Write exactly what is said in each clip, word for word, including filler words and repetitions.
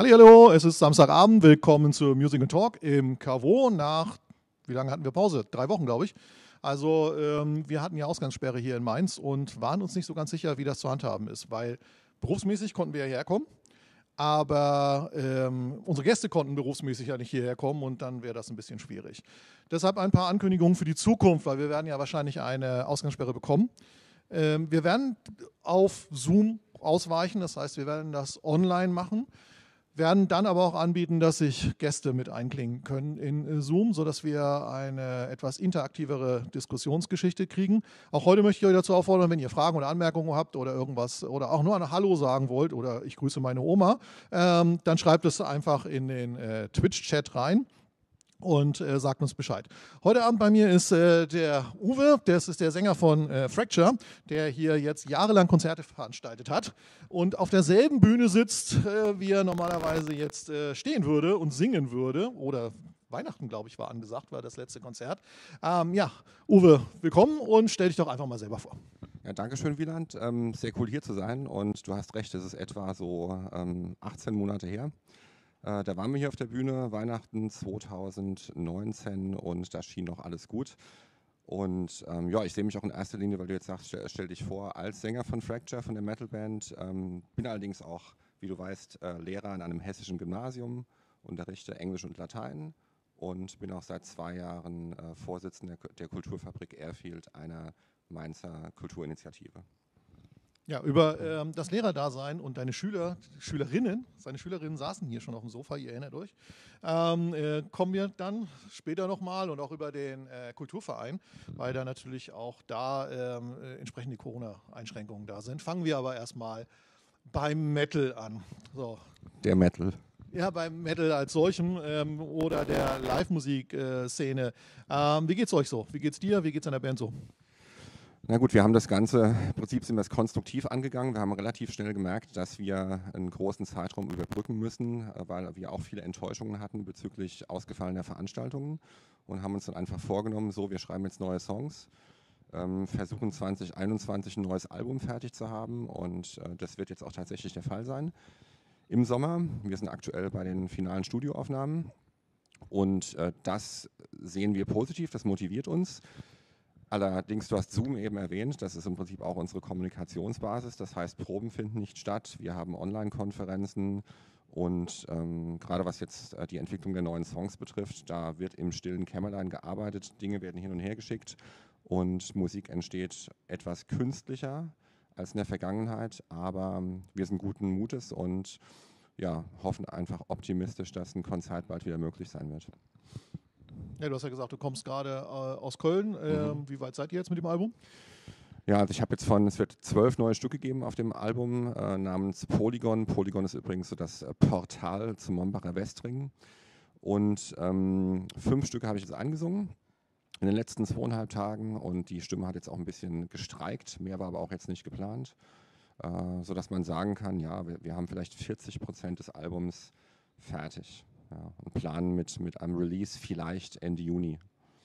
Hallihallo, es ist Samstagabend, willkommen zu Music and Talk im K W O nach, wie lange hatten wir Pause? Drei Wochen, glaube ich. Also ähm, wir hatten ja Ausgangssperre hier in Mainz und waren uns nicht so ganz sicher, wie das zu handhaben ist, weil berufsmäßig konnten wir ja herkommen, aber ähm, unsere Gäste konnten berufsmäßig ja nicht hierher kommen und dann wäre das ein bisschen schwierig. Deshalb ein paar Ankündigungen für die Zukunft, weil wir werden ja wahrscheinlich eine Ausgangssperre bekommen. Ähm, wir werden auf Zoom ausweichen, das heißt, wir werden das online machen. Werden dann aber auch anbieten, dass sich Gäste mit einklingen können in Zoom, sodass wir eine etwas interaktivere Diskussionsgeschichte kriegen. Auch heute möchte ich euch dazu auffordern, wenn ihr Fragen oder Anmerkungen habt oder irgendwas oder auch nur ein Hallo sagen wollt oder ich grüße meine Oma, ähm, dann schreibt es einfach in den äh, Twitch-Chat rein. Und äh, sagt uns Bescheid. Heute Abend bei mir ist äh, der Uwe, das ist der Sänger von äh, Fracture, der hier jetzt jahrelang Konzerte veranstaltet hat und auf derselben Bühne sitzt, äh, wie er normalerweise jetzt äh, stehen würde und singen würde. Oder Weihnachten, glaube ich, war angesagt, war das letzte Konzert. Ähm, ja, Uwe, willkommen und stell dich doch einfach mal selber vor. Ja, danke schön, Wieland. Ähm, sehr cool hier zu sein und du hast recht, es ist etwa so ähm, achtzehn Monate her. Äh, da waren wir hier auf der Bühne, Weihnachten zweitausendneunzehn und da schien noch alles gut. Und ähm, ja, ich sehe mich auch in erster Linie, weil du jetzt sagst, stell, stell dich vor, als Sänger von Fracture, von der Metalband. Ähm, bin allerdings auch, wie du weißt, äh, Lehrer an einem hessischen Gymnasium, unterrichte Englisch und Latein und bin auch seit zwei Jahren äh, Vorsitzender der Kulturfabrik Airfield, einer Mainzer Kulturinitiative. Ja, über ähm, das Lehrerdasein und deine Schüler, Schülerinnen, seine Schülerinnen saßen hier schon auf dem Sofa, ihr erinnert euch, ähm, äh, kommen wir dann später nochmal und auch über den äh, Kulturverein, weil da natürlich auch da ähm, äh, entsprechende Corona-Einschränkungen da sind. Fangen wir aber erstmal beim Metal an. So. Der Metal. Ja, beim Metal als solchem ähm, oder der Live-Musik-Szene. Ähm, wie geht's euch so? Wie geht's dir? Wie geht's deiner Band so? Na gut, wir haben das Ganze, im Prinzip sind wir es konstruktiv angegangen. Wir haben relativ schnell gemerkt, dass wir einen großen Zeitraum überbrücken müssen, weil wir auch viele Enttäuschungen hatten bezüglich ausgefallener Veranstaltungen und haben uns dann einfach vorgenommen, so, wir schreiben jetzt neue Songs, ähm, versuchen zwanzig einundzwanzig ein neues Album fertig zu haben und äh, das wird jetzt auch tatsächlich der Fall sein. Im Sommer, wir sind aktuell bei den finalen Studioaufnahmen und äh, das sehen wir positiv, das motiviert uns. Allerdings, du hast Zoom eben erwähnt, das ist im Prinzip auch unsere Kommunikationsbasis. Das heißt, Proben finden nicht statt, wir haben Online-Konferenzen und ähm, gerade was jetzt äh, die Entwicklung der neuen Songs betrifft, da wird im stillen Kämmerlein gearbeitet, Dinge werden hin und her geschickt und Musik entsteht etwas künstlicher als in der Vergangenheit, aber ähm, wir sind guten Mutes und ja, hoffen einfach optimistisch, dass ein Konzert bald wieder möglich sein wird. Ja, du hast ja gesagt, du kommst gerade äh, aus Köln. Ähm, mhm. Wie weit seid ihr jetzt mit dem Album? Ja, also ich habe jetzt von, es wird zwölf neue Stücke geben auf dem Album äh, namens Polygon. Polygon ist übrigens so das äh, Portal zum Mombacher Westring. Und ähm, fünf Stücke habe ich jetzt eingesungen in den letzten zweieinhalb Tagen und die Stimme hat jetzt auch ein bisschen gestreikt, mehr war aber auch jetzt nicht geplant, äh, sodass man sagen kann, ja, wir, wir haben vielleicht vierzig Prozent des Albums fertig. Ja, und planen mit, mit einem Release vielleicht Ende Juni.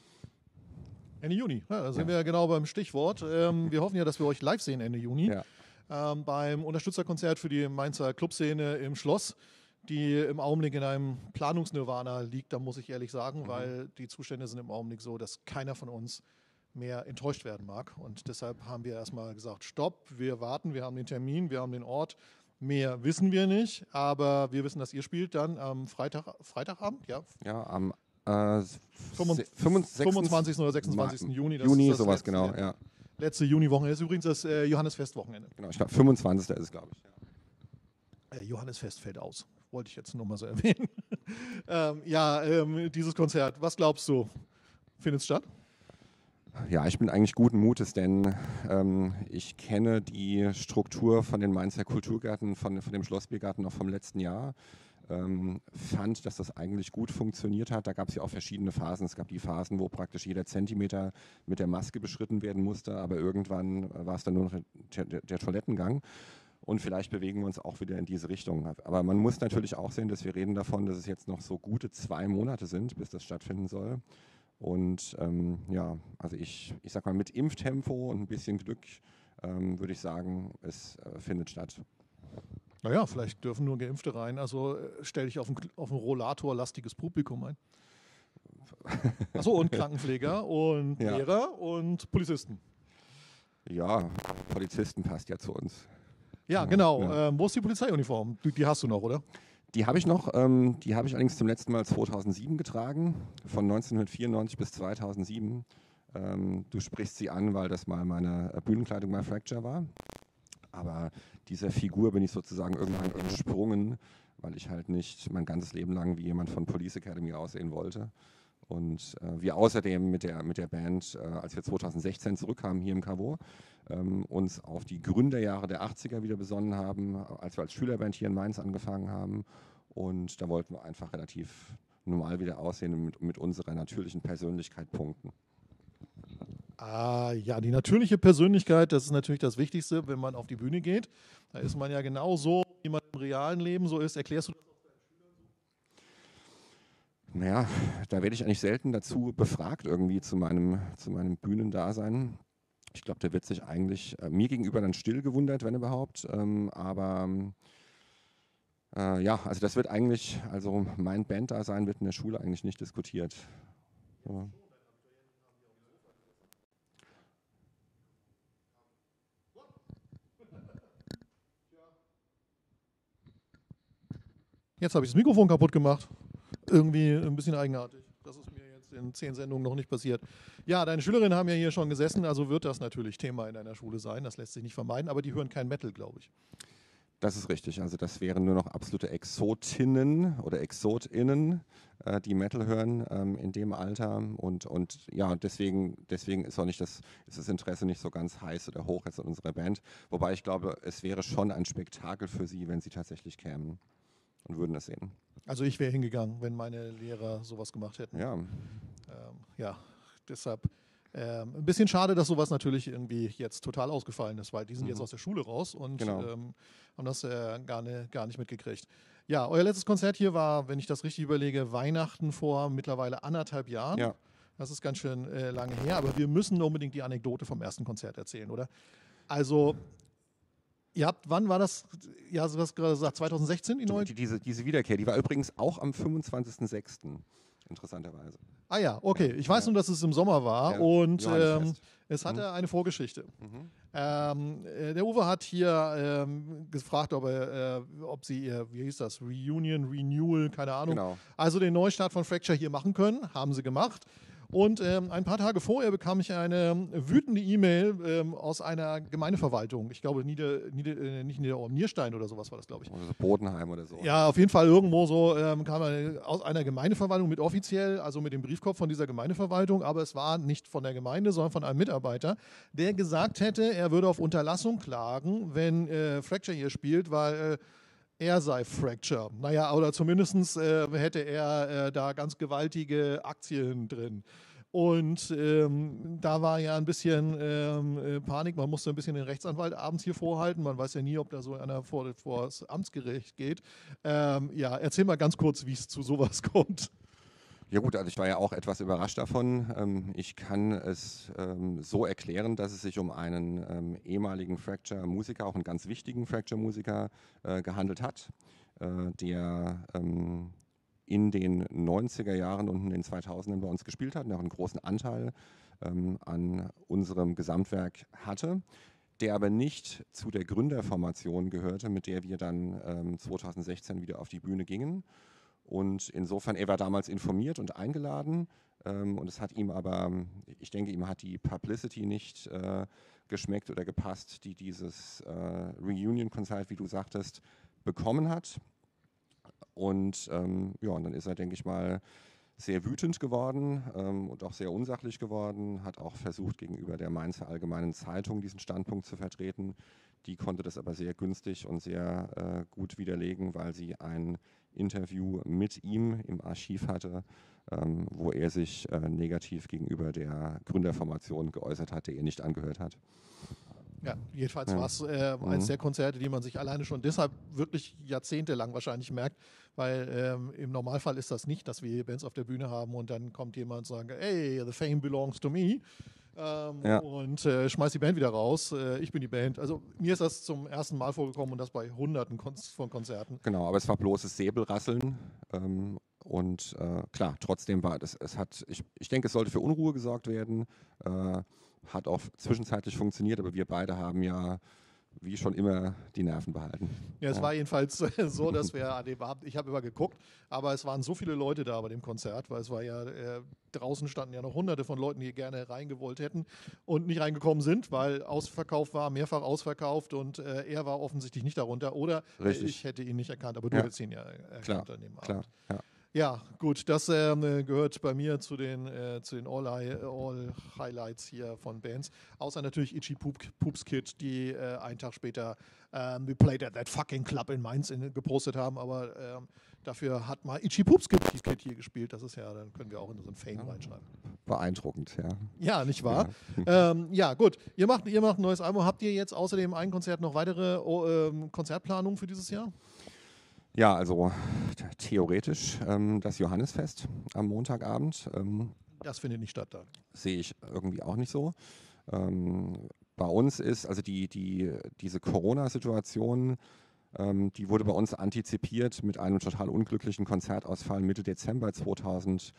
Ende Juni, ja, da sind ja. wir ja genau beim Stichwort. Ähm, wir hoffen ja, dass wir euch live sehen Ende Juni. Ja. Ähm, beim Unterstützerkonzert für die Mainzer Clubszene im Schloss, die im Augenblick in einem Planungsnirvana liegt, da muss ich ehrlich sagen, mhm. weil die Zustände sind im Augenblick so, dass keiner von uns mehr enttäuscht werden mag. Und deshalb haben wir erstmal gesagt, stopp, wir warten, wir haben den Termin, wir haben den Ort. Mehr wissen wir nicht, aber wir wissen, dass ihr spielt dann am Freitag, Freitagabend, ja? Ja, am äh, fünfundzwanzigsten oder sechsundzwanzigsten Juni. Das Juni, ist das sowas letzte, genau, ja. Letzte Juniwochenende ist übrigens das äh, Johannesfest-Wochenende. Genau, ich glaube fünfundzwanzigsten ist es, glaube ich. Ja. Äh, Johannesfest fällt aus, wollte ich jetzt nur mal so erwähnen. ähm, ja, ähm, dieses Konzert, was glaubst du, findet es statt? Ja, ich bin eigentlich guten Mutes, denn ähm, ich kenne die Struktur von den Mainzer Kulturgärten, von, von dem Schlossbiergarten auch vom letzten Jahr. Ähm, fand, dass das eigentlich gut funktioniert hat. Da gab es ja auch verschiedene Phasen. Es gab die Phasen, wo praktisch jeder Zentimeter mit der Maske beschritten werden musste, aber irgendwann war es dann nur noch der, der, der Toilettengang. Und vielleicht bewegen wir uns auch wieder in diese Richtung. Aber man muss natürlich auch sehen, dass wir reden davon, dass es jetzt noch so gute zwei Monate sind, bis das stattfinden soll. Und ähm, ja, also ich, ich sag mal, mit Impftempo und ein bisschen Glück ähm, würde ich sagen, es äh, findet statt. Naja, vielleicht dürfen nur Geimpfte rein. Also äh, stell dich auf ein, auf ein Rollator-lastiges Publikum ein. Achso, und Krankenpfleger und Ja. Lehrer und Polizisten. Ja, Polizisten passt ja zu uns. Ja, Ja, genau. ja. Ähm, wo ist die Polizeiuniform? Die, die hast du noch, oder? Die habe ich noch, ähm, die habe ich allerdings zum letzten Mal zweitausendsieben getragen, von neunzehnhundertvierundneunzig bis zweitausendsieben. Ähm, du sprichst sie an, weil das mal meine äh, Bühnenkleidung bei Fracture war. Aber dieser Figur bin ich sozusagen irgendwann entsprungen, weil ich halt nicht mein ganzes Leben lang wie jemand von Police Academy aussehen wollte. Und äh, wir außerdem mit der, mit der Band, äh, als wir zweitausendsechzehn zurückkamen hier im Caveau, ähm, uns auf die Gründerjahre der achtziger wieder besonnen haben, als wir als Schülerband hier in Mainz angefangen haben. Und da wollten wir einfach relativ normal wieder aussehen und mit, mit unserer natürlichen Persönlichkeit punkten. Ah, ja, die natürliche Persönlichkeit, das ist natürlich das Wichtigste, wenn man auf die Bühne geht. Da ist man ja genauso, wie man im realen Leben so ist. Erklärst du das? Naja, da werde ich eigentlich selten dazu befragt irgendwie zu meinem, zu meinem Bühnendasein. Ich glaube, der wird sich eigentlich äh, mir gegenüber dann still gewundert, wenn überhaupt. Ähm, aber äh, ja, also das wird eigentlich, also mein Banddasein wird in der Schule eigentlich nicht diskutiert. Ja. Jetzt habe ich das Mikrofon kaputt gemacht. Irgendwie ein bisschen eigenartig. Das ist mir jetzt in zehn Sendungen noch nicht passiert. Ja, deine Schülerinnen haben ja hier schon gesessen, also wird das natürlich Thema in deiner Schule sein. Das lässt sich nicht vermeiden, aber die hören kein Metal, glaube ich. Das ist richtig. Also das wären nur noch absolute Exotinnen oder Exotinnen, äh, die Metal hören ähm, in dem Alter. Und, und ja, deswegen, deswegen ist auch nicht das, ist das Interesse nicht so ganz heiß oder hoch jetzt an unserer Band. Wobei ich glaube, es wäre schon ein Spektakel für sie, wenn sie tatsächlich kämen und würden es sehen. Also ich wäre hingegangen, wenn meine Lehrer sowas gemacht hätten. Ja. Ähm, ja, deshalb ähm, ein bisschen schade, dass sowas natürlich irgendwie jetzt total ausgefallen ist, weil die sind Mhm. jetzt aus der Schule raus und Genau. ähm, haben das äh, gar, ne, gar nicht mitgekriegt. Ja, euer letztes Konzert hier war, wenn ich das richtig überlege, Weihnachten vor mittlerweile anderthalb Jahren. Ja. Das ist ganz schön äh, lange her, aber wir müssen unbedingt die Anekdote vom ersten Konzert erzählen, oder? Also, ihr habt, wann war das? Ja, du hast gerade gesagt, zweitausendsechzehn die neue? Die, diese, diese Wiederkehr, die war übrigens auch am fünfundzwanzigsten sechsten interessanterweise. Ah ja, okay. Ich weiß Ja. nur, dass es im Sommer war Ja, und ähm, Johannesfest. es hatte eine Vorgeschichte. Mhm. Ähm, äh, der Uwe hat hier ähm, gefragt, ob, er, äh, ob sie ihr, wie hieß das, Reunion, Renewal, keine Ahnung, Genau. also den Neustart von Fracture hier machen können. Haben sie gemacht. Und ähm, ein paar Tage vorher bekam ich eine wütende E-Mail ähm, aus einer Gemeindeverwaltung. Ich glaube, Nieder, Nieder, äh, nicht Niederorm, Nierstein oder sowas war das, glaube ich. Oder so Bodenheim oder so. Ja, auf jeden Fall irgendwo so ähm, kam eine, aus einer Gemeindeverwaltung mit offiziell, also mit dem Briefkopf von dieser Gemeindeverwaltung, aber es war nicht von der Gemeinde, sondern von einem Mitarbeiter, der gesagt hätte, er würde auf Unterlassung klagen, wenn äh, Fracture hier spielt, weil äh, er sei Fracture. Naja, oder zumindest äh, hätte er äh, da ganz gewaltige Aktien drin. Und ähm, da war ja ein bisschen ähm, äh, Panik. Man musste ein bisschen den Rechtsanwalt abends hier vorhalten. Man weiß ja nie, ob da so einer vor, vor das Amtsgericht geht. Ähm, ja, erzähl mal ganz kurz, wie es zu sowas kommt. Ja gut, also ich war ja auch etwas überrascht davon. Ähm, ich kann es ähm, so erklären, dass es sich um einen ähm, ehemaligen Fracture-Musiker, auch einen ganz wichtigen Fracture-Musiker äh, gehandelt hat, äh, der ähm, in den neunziger Jahren und in den zweitausendern bei uns gespielt hat und auch einen großen Anteil ähm, an unserem Gesamtwerk hatte, der aber nicht zu der Gründerformation gehörte, mit der wir dann ähm, zweitausendsechzehn wieder auf die Bühne gingen. Und insofern, er war damals informiert und eingeladen ähm, und es hat ihm aber, ich denke, ihm hat die Publicity nicht äh, geschmeckt oder gepasst, die dieses äh, Reunion-Konzert, wie du sagtest, bekommen hat. Und ähm, ja, und dann ist er, denke ich mal, sehr wütend geworden ähm, und auch sehr unsachlich geworden, hat auch versucht, gegenüber der Mainzer Allgemeinen Zeitung diesen Standpunkt zu vertreten. Die konnte das aber sehr günstig und sehr äh, gut widerlegen, weil sie ein Interview mit ihm im Archiv hatte, ähm, wo er sich äh, negativ gegenüber der Gründerformation geäußert hat, der ihr nicht angehört hat. Ja, jedenfalls Ja. war es äh, Mhm. eines der Konzerte, die man sich alleine schon deshalb wirklich jahrzehntelang wahrscheinlich merkt, weil ähm, im Normalfall ist das nicht, dass wir Bands auf der Bühne haben und dann kommt jemand und sagt, hey, the fame belongs to me. ähm, ja. und äh, schmeißt die Band wieder raus. Äh, ich bin die Band. Also mir ist das zum ersten Mal vorgekommen und das bei hunderten Kon von Konzerten. Genau, aber es war bloßes Säbelrasseln. Ähm, und äh, klar, trotzdem war das, es hat, ich, ich denke, es sollte für Unruhe gesorgt werden. Äh, hat auch zwischenzeitlich funktioniert, aber wir beide haben ja wie schon immer die Nerven behalten. Ja, es ja. war jedenfalls so, dass wir an dem Abend, ich habe immer geguckt, aber es waren so viele Leute da bei dem Konzert, weil es war ja, äh, draußen standen ja noch hunderte von Leuten, die gerne reingewollt hätten und nicht reingekommen sind, weil ausverkauft war, mehrfach ausverkauft und äh, er war offensichtlich nicht darunter oder äh, ich hätte ihn nicht erkannt, aber du ja. hättest ihn ja erkannt klar, an dem Abend. Klar, ja. Ja, gut, das ähm, gehört bei mir zu den, äh, zu den All, All Highlights hier von Bands. Außer natürlich Itchy Poop, Poops Kid, die äh, einen Tag später ähm, We Played at That Fucking Club in Mainz in, gepostet haben. Aber ähm, dafür hat mal Itchy Poops Kid, Kid hier gespielt. Das ist ja, dann können wir auch in unseren Fame ja. reinschreiben. Beeindruckend, ja. Ja, nicht wahr? Ja, ähm, ja gut. Ihr macht, ihr macht ein neues Album. Habt ihr jetzt außer dem einen Konzert noch weitere oh, ähm, Konzertplanungen für dieses Jahr? Ja, also theoretisch ähm, das Johannisfest am Montagabend. Ähm, das findet nicht statt da. Sehe ich irgendwie auch nicht so. Ähm, bei uns ist, also die, die, diese Corona-Situation, ähm, die wurde bei uns antizipiert mit einem total unglücklichen Konzertausfall Mitte Dezember zweitausendneunzehn,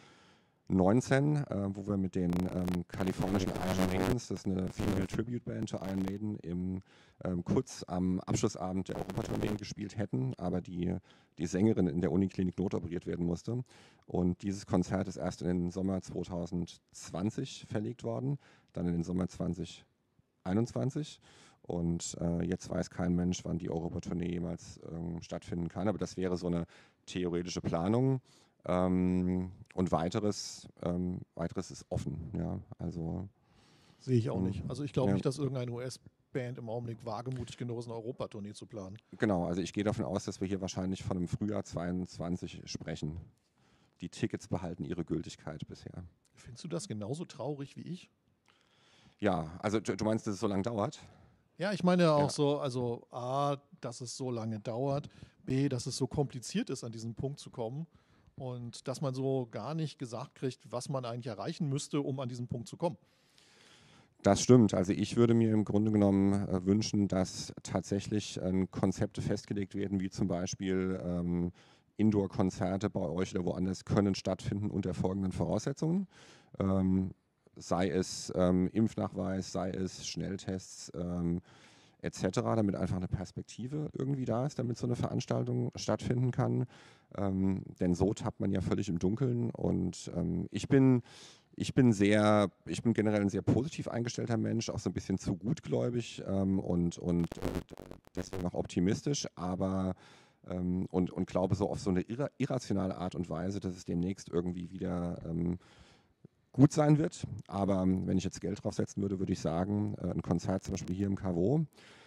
äh, wo wir mit den ähm, kalifornischen Iron Maidens, das ist eine Female Tribute Band zu Iron Maiden, im ähm, kurz am Abschlussabend der Europatournee gespielt hätten, aber die, die Sängerin in der Uniklinik notoperiert werden musste. Und dieses Konzert ist erst in den Sommer zweitausendzwanzig verlegt worden, dann in den Sommer zweitausendeinundzwanzig. Und äh, jetzt weiß kein Mensch, wann die Europatournee jemals ähm, stattfinden kann. Aber das wäre so eine theoretische Planung. Ähm, und weiteres, ähm, weiteres ist offen. Ja, also sehe ich auch nicht. Also ich glaube ja. nicht, dass irgendeine U S-Band im Augenblick wagemutig genug ist, eine Europatournee zu planen. Genau, also ich gehe davon aus, dass wir hier wahrscheinlich von einem Frühjahr zweiundzwanzig sprechen. Die Tickets behalten ihre Gültigkeit bisher. Findest du das genauso traurig wie ich? Ja, also du meinst, dass es so lange dauert? Ja, ich meine auch ja. so, also A, dass es so lange dauert, B, dass es so kompliziert ist, an diesen Punkt zu kommen und dass man so gar nicht gesagt kriegt, was man eigentlich erreichen müsste, um an diesen Punkt zu kommen. Das stimmt. Also ich würde mir im Grunde genommen äh, wünschen, dass tatsächlich äh, Konzepte festgelegt werden, wie zum Beispiel ähm, Indoor-Konzerte bei euch oder woanders können stattfinden unter folgenden Voraussetzungen. Ähm, sei es ähm, Impfnachweis, sei es Schnelltests ähm, et cetera, damit einfach eine Perspektive irgendwie da ist, damit so eine Veranstaltung stattfinden kann. Ähm, denn so tappt man ja völlig im Dunkeln. Und ähm, ich bin, ich bin sehr, ich bin generell ein sehr positiv eingestellter Mensch, auch so ein bisschen zu gutgläubig ähm, und, und äh, deswegen auch optimistisch, aber ähm, und, und glaube so auf so eine irra irrationale Art und Weise, dass es demnächst irgendwie wieder ähm, gut sein wird. Aber wenn ich jetzt Geld draufsetzen würde, würde ich sagen, äh, ein Konzert zum Beispiel hier im Cavo.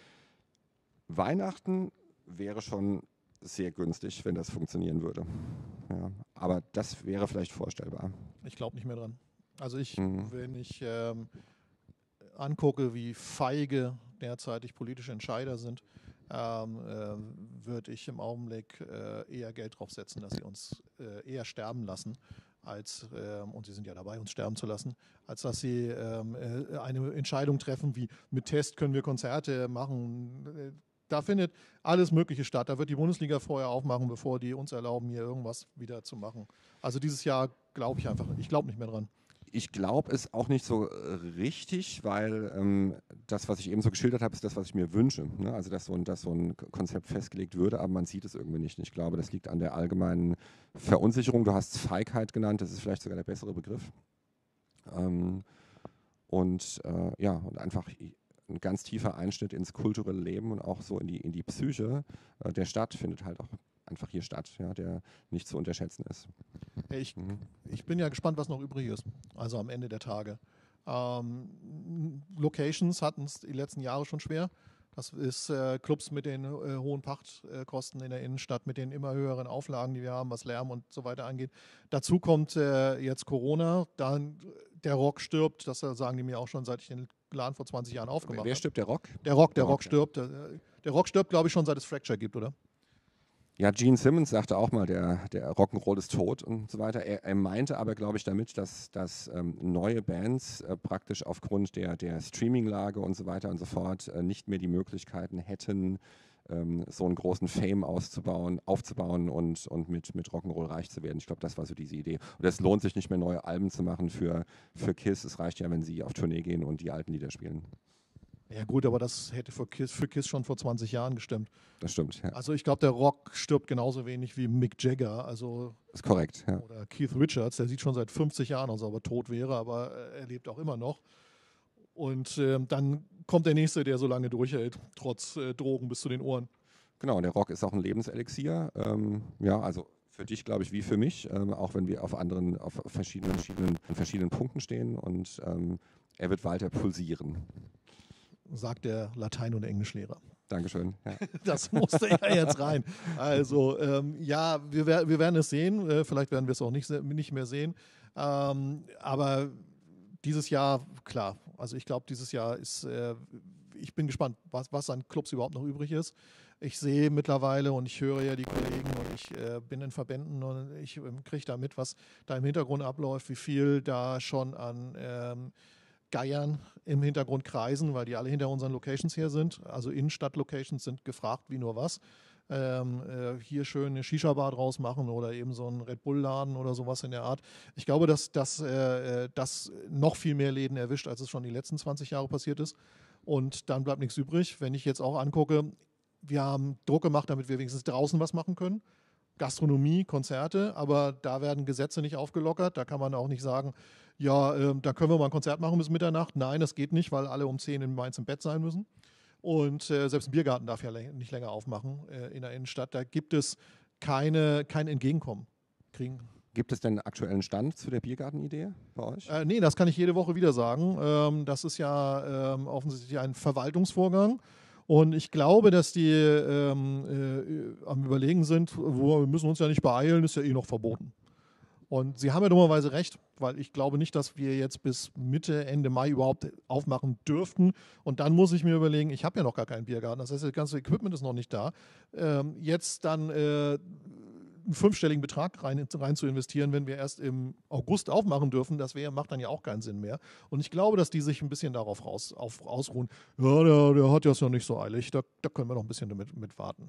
Weihnachten wäre schon sehr günstig, wenn das funktionieren würde. Ja, aber das wäre vielleicht vorstellbar. Ich glaube nicht mehr dran. Also ich, mhm. wenn ich ähm, angucke, wie feige derzeitig politische Entscheider sind, ähm, äh, würde ich im Augenblick äh, eher Geld draufsetzen, dass sie uns äh, eher sterben lassen, als, ähm, und sie sind ja dabei, uns sterben zu lassen, als dass sie ähm, äh, eine Entscheidung treffen, wie mit Test können wir Konzerte machen. Da findet alles Mögliche statt. Da wird die Bundesliga vorher aufmachen, bevor die uns erlauben, hier irgendwas wieder zu machen. Also dieses Jahr glaube ich einfach, ich glaube nicht mehr dran. Ich glaube es auch nicht so richtig, weil ähm, das, was ich eben so geschildert habe, ist das, was ich mir wünsche. Ne? Also, dass so, ein, dass so ein Konzept festgelegt würde, aber man sieht es irgendwie nicht. Ich glaube, das liegt an der allgemeinen Verunsicherung. Du hast Feigheit genannt, das ist vielleicht sogar der bessere Begriff. Ähm, und äh, ja, und einfach ein ganz tiefer Einschnitt ins kulturelle Leben und auch so in die, in die Psyche äh, der Stadt findet halt auch einfach hier statt, ja, der nicht zu unterschätzen ist. Ich, mhm. ich bin ja gespannt, was noch übrig ist, also am Ende der Tage. Ähm, Locations hatten es die letzten Jahre schon schwer. Das ist äh, Clubs mit den äh, hohen Pachtkosten in der Innenstadt, mit den immer höheren Auflagen, die wir haben, was Lärm und so weiter angeht. Dazu kommt äh, jetzt Corona, dann der Rock stirbt, das sagen die mir auch schon, seit ich den Laden vor zwanzig Jahren aufgemacht habe. Wer stirbt, der Rock? Der Rock, der, der Rock, Rock stirbt. Der, der Rock stirbt, glaube ich, schon seit es Fracture gibt, oder? Ja, Gene Simmons sagte auch mal, der, der Rock'n'Roll ist tot und so weiter. Er, er meinte aber, glaube ich, damit, dass, dass ähm, neue Bands äh, praktisch aufgrund der, der Streaming-Lage und so weiter und so fort äh, nicht mehr die Möglichkeiten hätten, ähm, so einen großen Fame auszubauen, aufzubauen und, und mit, mit Rock'n'Roll reich zu werden. Ich glaube, das war so diese Idee. Und es lohnt sich nicht mehr, neue Alben zu machen für, für Kiss. Es reicht ja, wenn sie auf Tournee gehen und die alten Lieder spielen. Ja gut, aber das hätte für Kiss, für Kiss schon vor zwanzig Jahren gestimmt. Das stimmt, ja. Also ich glaube, der Rock stirbt genauso wenig wie Mick Jagger, also ist korrekt, ja. Oder Keith Richards, der sieht schon seit fünfzig Jahren aus, ob er tot wäre, aber er lebt auch immer noch. Und äh, dann kommt der Nächste, der so lange durchhält, trotz äh, Drogen bis zu den Ohren. Genau, der Rock ist auch ein Lebenselixier. Ähm, ja, also für dich, glaube ich, wie für mich, ähm, auch wenn wir auf anderen, auf verschiedenen, verschiedenen, verschiedenen Punkten stehen und ähm, er wird weiter pulsieren. Sagt der Latein- und Englischlehrer. Dankeschön. Ja. Das musste ja jetzt rein. Also ähm, ja, wir, wir werden es sehen. Äh, vielleicht werden wir es auch nicht, nicht mehr sehen. Ähm, aber dieses Jahr, klar, also ich glaube, dieses Jahr ist, äh, ich bin gespannt, was, was an Clubs überhaupt noch übrig ist. Ich sehe mittlerweile und ich höre ja die Kollegen und ich äh, bin in Verbänden und ich äh, kriege da mit, was da im Hintergrund abläuft, wie viel da schon an ähm, Geiern im Hintergrund kreisen, weil die alle hinter unseren Locations hier sind. Also Innenstadt-Locations sind gefragt wie nur was. Ähm, äh, hier schön eine Shisha-Bar draus machen oder eben so einen Red Bull-Laden oder sowas in der Art. Ich glaube, dass das äh, dass noch viel mehr Läden erwischt, als es schon die letzten zwanzig Jahre passiert ist. Und dann bleibt nichts übrig. Wenn ich jetzt auch angucke, wir haben Druck gemacht, damit wir wenigstens draußen was machen können. Gastronomie, Konzerte, aber da werden Gesetze nicht aufgelockert. Da kann man auch nicht sagen, ja, äh, da können wir mal ein Konzert machen bis Mitternacht. Nein, das geht nicht, weil alle um zehn in Mainz im Bett sein müssen. Und äh, selbst ein Biergarten darf ja läng- nicht länger aufmachen äh, in der Innenstadt. Da gibt es keine, kein Entgegenkommen. Kriegen. Gibt es denn einen aktuellen Stand zu der Biergarten-Idee bei euch? Äh, nee, das kann ich jede Woche wieder sagen. Ähm, das ist ja ähm, offensichtlich ein Verwaltungsvorgang. Und ich glaube, dass die ähm, äh, am Überlegen sind, wo, wir müssen uns ja nicht beeilen, ist ja eh noch verboten. Und sie haben ja dummerweise recht, weil ich glaube nicht, dass wir jetzt bis Mitte, Ende Mai überhaupt aufmachen dürften. Und dann muss ich mir überlegen, ich habe ja noch gar keinen Biergarten, das heißt, das ganze Equipment ist noch nicht da. Ähm, jetzt dann äh, einen fünfstelligen Betrag rein, rein zu investieren, wenn wir erst im August aufmachen dürfen, das wär, macht dann ja auch keinen Sinn mehr. Und ich glaube, dass die sich ein bisschen darauf raus, auf, ausruhen. Ja, der, der hat das ja nicht so eilig, da, da können wir noch ein bisschen damit, mit warten.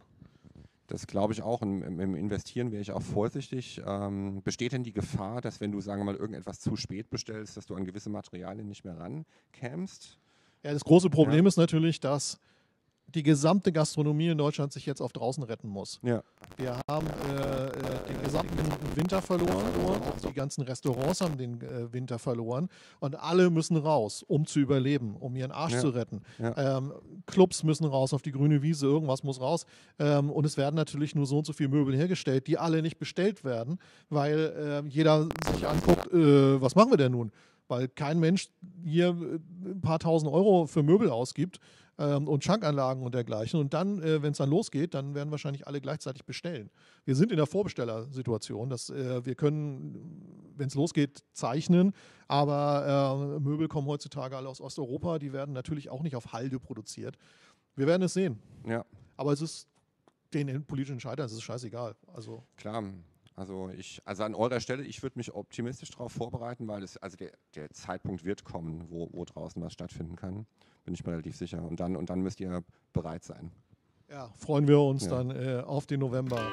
Das glaube ich auch. Und im Investieren wäre ich auch vorsichtig. Ähm, besteht denn die Gefahr, dass wenn du, sagen wir mal, irgendetwas zu spät bestellst, dass du an gewisse Materialien nicht mehr rankämst? Ja, das große Problem Ja. ist natürlich, dass die gesamte Gastronomie in Deutschland sich jetzt auf draußen retten muss. Ja. Wir haben äh, den gesamten Winter verloren, auch die ganzen Restaurants haben den äh, Winter verloren und alle müssen raus, um zu überleben, um ihren Arsch Ja. zu retten. Ja. Ähm, Clubs müssen raus auf die grüne Wiese, irgendwas muss raus. Ähm, und es werden natürlich nur so und so viele Möbel hergestellt, die alle nicht bestellt werden, weil äh, jeder sich anguckt, äh, was machen wir denn nun? Weil kein Mensch hier ein paar tausend Euro für Möbel ausgibt ähm, und Schankanlagen und dergleichen. Und dann, äh, wenn es dann losgeht, dann werden wahrscheinlich alle gleichzeitig bestellen. Wir sind in der Vorbestellersituation. Dass, äh, wir können, wenn es losgeht, zeichnen, aber äh, Möbel kommen heutzutage alle aus Osteuropa. Die werden natürlich auch nicht auf Halde produziert. Wir werden es sehen. Ja. Aber es ist den politischen Entscheidern, es ist scheißegal. Also Klar. Also ich, also an eurer Stelle, ich würde mich optimistisch darauf vorbereiten, weil es, also der, der Zeitpunkt wird kommen, wo, wo draußen was stattfinden kann, bin ich mir relativ sicher. Und dann, und dann müsst ihr bereit sein. ja, freuen wir uns Ja. dann äh, auf den November.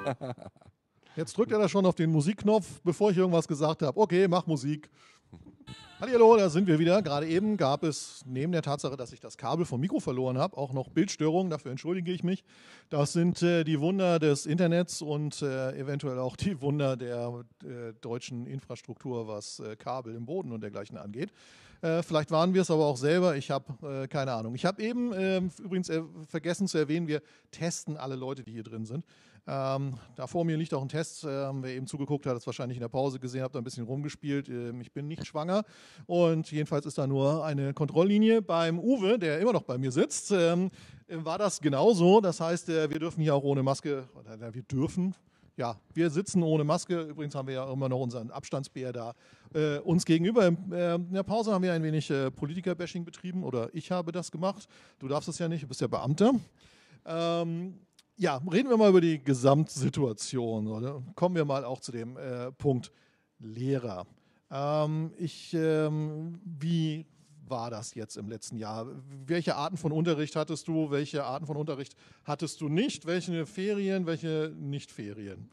Jetzt drückt er da schon auf den Musikknopf, bevor ich irgendwas gesagt habe. Okay, mach Musik. Hallo, da sind wir wieder. Gerade eben gab es neben der Tatsache, dass ich das Kabel vom Mikro verloren habe, auch noch Bildstörungen. Dafür entschuldige ich mich. Das sind äh, die Wunder des Internets und äh, eventuell auch die Wunder der äh, deutschen Infrastruktur, was äh, Kabel im Boden und dergleichen angeht. Äh, vielleicht waren wir es aber auch selber. Ich habe äh, keine Ahnung. Ich habe eben äh, übrigens äh, vergessen zu erwähnen, wir testen alle Leute, die hier drin sind. Ähm, da vor mir liegt auch ein Test. Ähm, wer eben zugeguckt hat, das wahrscheinlich in der Pause gesehen, habe da ein bisschen rumgespielt. Ähm, ich bin nicht schwanger und jedenfalls ist da nur eine Kontrolllinie. Beim Uwe, der immer noch bei mir sitzt, ähm, war das genauso. Das heißt, äh, wir dürfen hier auch ohne Maske, oder wir dürfen, ja, wir sitzen ohne Maske. Übrigens haben wir ja immer noch unseren Abstandsbär da äh, uns gegenüber. Äh, in der Pause haben wir ein wenig äh, Politiker-Bashing betrieben oder ich habe das gemacht. Du darfst es ja nicht, du bist ja Beamter. Ähm, Ja, reden wir mal über die Gesamtsituation. Oder? Kommen wir mal auch zu dem äh, Punkt Lehrer. Ähm, ich, ähm, wie war das jetzt im letzten Jahr? Welche Arten von Unterricht hattest du? Welche Arten von Unterricht hattest du nicht? Welche Ferien, welche Nicht-Ferien?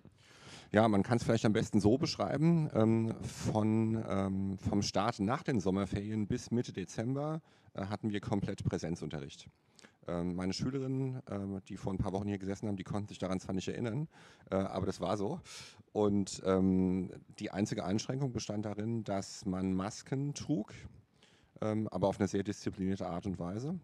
Ja, man kann es vielleicht am besten so beschreiben. Ähm, von, ähm, vom Start nach den Sommerferien bis Mitte Dezember äh, hatten wir komplett Präsenzunterricht. Ähm, meine Schülerinnen, äh, die vor ein paar Wochen hier gesessen haben, die konnten sich daran zwar nicht erinnern, äh, aber das war so. Und ähm, die einzige Einschränkung bestand darin, dass man Masken trug, ähm, aber auf eine sehr disziplinierte Art und Weise.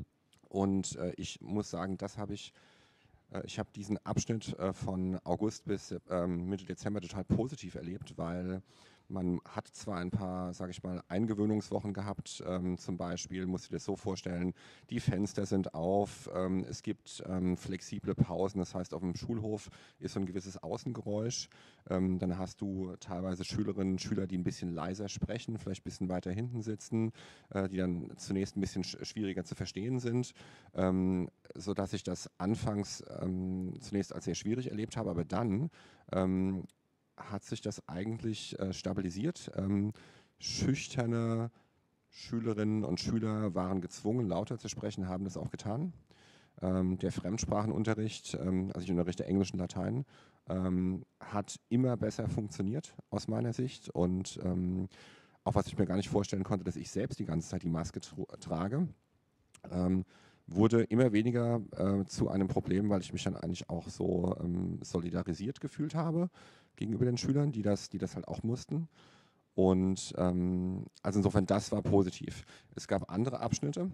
Und äh, ich muss sagen, das habe ich Ich habe diesen Abschnitt äh, von August bis ähm, Mitte Dezember total positiv erlebt, weil man hat zwar ein paar, sage ich mal, Eingewöhnungswochen gehabt, ähm, zum Beispiel, musst du dir das so vorstellen, die Fenster sind auf, ähm, es gibt ähm, flexible Pausen, das heißt auf dem Schulhof ist so ein gewisses Außengeräusch, ähm, dann hast du teilweise Schülerinnen und Schüler, die ein bisschen leiser sprechen, vielleicht ein bisschen weiter hinten sitzen, äh, die dann zunächst ein bisschen sch schwieriger zu verstehen sind, ähm, sodass ich das anfangs ähm, zunächst als sehr schwierig erlebt habe, aber dann ähm, hat sich das eigentlich äh, stabilisiert. Ähm, schüchterne Schülerinnen und Schüler waren gezwungen, lauter zu sprechen, haben das auch getan. Ähm, der Fremdsprachenunterricht, ähm, also ich unterrichte Englisch und Latein, ähm, hat immer besser funktioniert aus meiner Sicht und ähm, auch was ich mir gar nicht vorstellen konnte, dass ich selbst die ganze Zeit die Maske trage. Ähm, wurde immer weniger äh, zu einem Problem, weil ich mich dann eigentlich auch so ähm, solidarisiert gefühlt habe gegenüber den Schülern, die das, die das halt auch mussten. Und ähm, also insofern, das war positiv. Es gab andere Abschnitte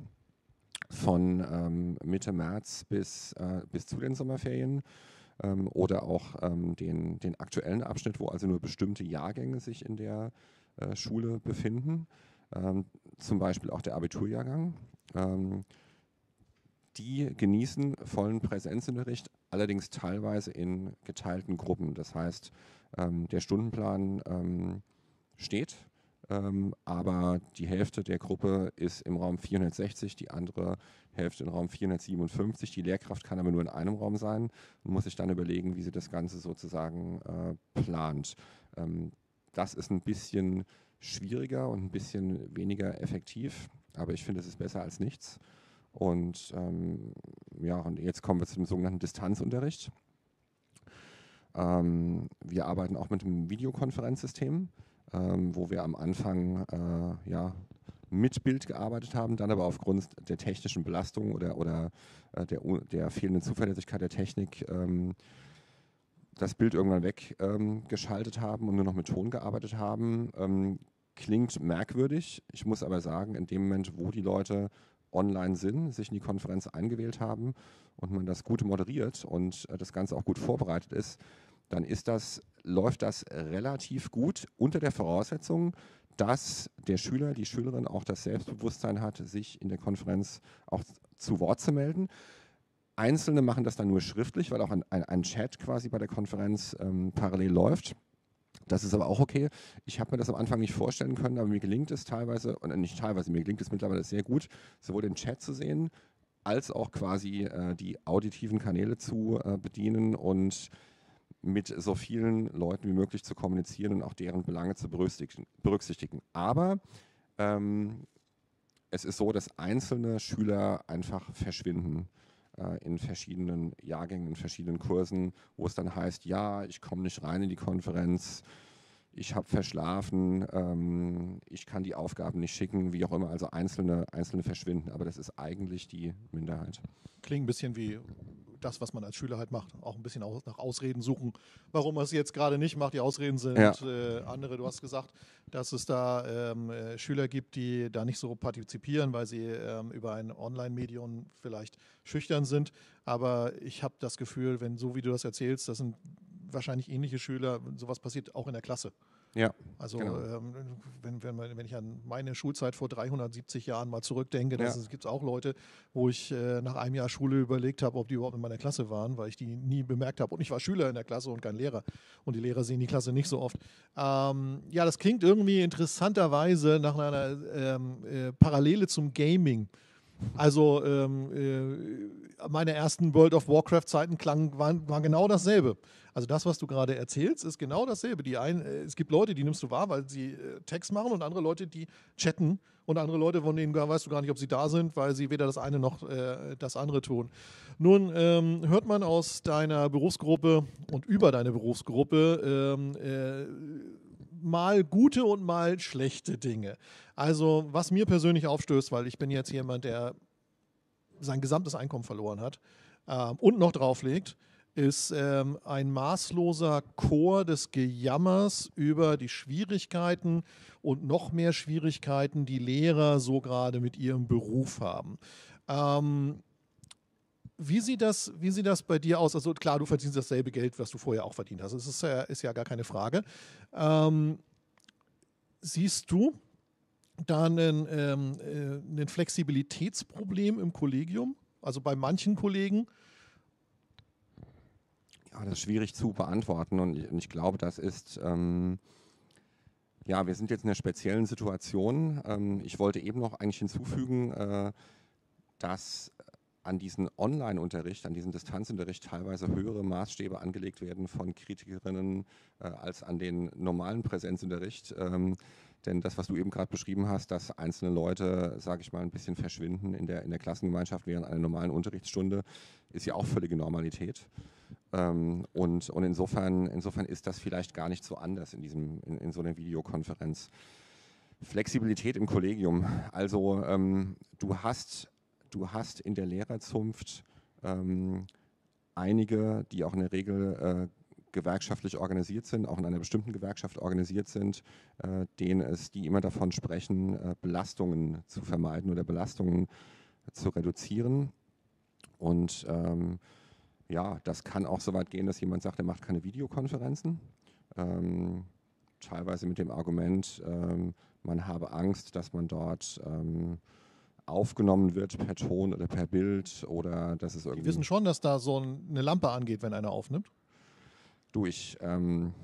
von ähm, Mitte März bis, äh, bis zu den Sommerferien ähm, oder auch ähm, den, den aktuellen Abschnitt, wo also nur bestimmte Jahrgänge sich in der äh, Schule befinden. Ähm, zum Beispiel auch der Abiturjahrgang. Ähm, Die genießen vollen Präsenzunterricht, allerdings teilweise in geteilten Gruppen. Das heißt, ähm, der Stundenplan ähm, steht, ähm, aber die Hälfte der Gruppe ist im Raum vierhundertsechzig, die andere Hälfte im Raum vierhundertsiebenundfünfzig. Die Lehrkraft kann aber nur in einem Raum sein und muss sich dann überlegen, wie sie das Ganze sozusagen äh, plant. Ähm, das ist ein bisschen schwieriger und ein bisschen weniger effektiv, aber ich finde, es ist besser als nichts. Und ähm, ja, und jetzt kommen wir zum sogenannten Distanzunterricht. Ähm, wir arbeiten auch mit einem Videokonferenzsystem, ähm, wo wir am Anfang äh, ja, mit Bild gearbeitet haben, dann aber aufgrund der technischen Belastung oder, oder äh, der, der fehlenden Zuverlässigkeit der Technik ähm, das Bild irgendwann weggeschaltet ähm, haben und nur noch mit Ton gearbeitet haben. Ähm, klingt merkwürdig. Ich muss aber sagen, in dem Moment, wo die Leute online sind, sich in die Konferenz eingewählt haben und man das gut moderiert und äh, das Ganze auch gut vorbereitet ist, dann ist das, läuft das relativ gut unter der Voraussetzung, dass der Schüler, die Schülerin auch das Selbstbewusstsein hat, sich in der Konferenz auch zu Wort zu melden. Einzelne machen das dann nur schriftlich, weil auch ein, ein, ein Chat quasi bei der Konferenz ähm, parallel läuft. Das ist aber auch okay. Ich habe mir das am Anfang nicht vorstellen können, aber mir gelingt es teilweise, und nicht teilweise, mir gelingt es mittlerweile sehr gut, sowohl den Chat zu sehen, als auch quasi äh, die auditiven Kanäle zu äh, bedienen und mit so vielen Leuten wie möglich zu kommunizieren und auch deren Belange zu berücksichtigen. Aber ähm, es ist so, dass einzelne Schüler einfach verschwinden äh, in verschiedenen Jahrgängen, in verschiedenen Kursen, wo es dann heißt, ja, ich komme nicht rein in die Konferenz, ich habe verschlafen, ähm, ich kann die Aufgaben nicht schicken, wie auch immer, also einzelne, einzelne verschwinden, aber das ist eigentlich die Minderheit. Klingt ein bisschen wie das, was man als Schüler halt macht. Auch ein bisschen nach Ausreden suchen, warum man es jetzt gerade nicht macht. Die Ausreden sind ja. äh, andere. Du hast gesagt, dass es da ähm, äh, Schüler gibt, die da nicht so partizipieren, weil sie ähm, über ein Online-Medium vielleicht schüchtern sind. Aber ich habe das Gefühl, wenn so wie du das erzählst, das sind wahrscheinlich ähnliche Schüler, sowas passiert auch in der Klasse. Ja, also genau. ähm, wenn, wenn, wenn ich an meine Schulzeit vor dreihundertsiebzig Jahren mal zurückdenke, da ja. gibt es auch Leute, wo ich äh, nach einem Jahr Schule überlegt habe, ob die überhaupt in meiner Klasse waren, weil ich die nie bemerkt habe. Und ich war Schüler in der Klasse und kein Lehrer. Und die Lehrer sehen die Klasse nicht so oft. Ähm, ja, das klingt irgendwie interessanterweise nach einer ähm, äh, Parallele zum Gaming. Also ähm, äh, meine ersten World of Warcraft-Zeiten klangen, waren, waren genau dasselbe. Also das, was du gerade erzählst, ist genau dasselbe. Die ein, äh, es gibt Leute, die nimmst du wahr, weil sie äh, Text machen und andere Leute, die chatten und andere Leute, von denen gar, weißt du gar nicht, ob sie da sind, weil sie weder das eine noch äh, das andere tun. Nun ähm, hört man aus deiner Berufsgruppe und über deine Berufsgruppe ähm, äh, mal gute und mal schlechte Dinge. Also was mir persönlich aufstößt, weil ich bin jetzt jemand, der sein gesamtes Einkommen verloren hat ähm, und noch drauflegt, ist ähm, ein maßloser Chor des Gejammers über die Schwierigkeiten und noch mehr Schwierigkeiten, die Lehrer so gerade mit ihrem Beruf haben. Ähm, wie sieht das, wie sieht das bei dir aus? Also klar, du verdienst dasselbe Geld, was du vorher auch verdient hast. Das ist ja, ist ja gar keine Frage. Ähm, siehst du da ein, ähm, äh, ein Flexibilitätsproblem im Kollegium? Also bei manchen Kollegen? Ja, das ist schwierig zu beantworten und ich, und ich glaube, das ist, ähm, ja, wir sind jetzt in einer speziellen Situation. Ähm, ich wollte eben noch eigentlich hinzufügen, äh, dass an diesen Online-Unterricht, an diesen Distanzunterricht teilweise höhere Maßstäbe angelegt werden von Kritikerinnen äh, als an den normalen Präsenzunterricht. Ähm, denn das, was du eben gerade beschrieben hast, dass einzelne Leute, sage ich mal, ein bisschen verschwinden in der, in der Klassengemeinschaft während einer normalen Unterrichtsstunde, ist ja auch völlige Normalität. Ähm, und und insofern, insofern ist das vielleicht gar nicht so anders in, diesem, in, in so einer Videokonferenz. Flexibilität im Kollegium. Also ähm, du hast Du hast in der Lehrerzunft ähm, einige, die auch in der Regel äh, gewerkschaftlich organisiert sind, auch in einer bestimmten Gewerkschaft organisiert sind, äh, denen es, die immer davon sprechen, äh, Belastungen zu vermeiden oder Belastungen zu reduzieren. Und ähm, ja, das kann auch so weit gehen, dass jemand sagt, er macht keine Videokonferenzen. Ähm, teilweise mit dem Argument, ähm, man habe Angst, dass man dort ähm, aufgenommen wird per Ton oder per Bild oder dass es irgendwie... Die wissen schon, dass da so ein, eine Lampe angeht, wenn einer aufnimmt. Du, ich, ähm,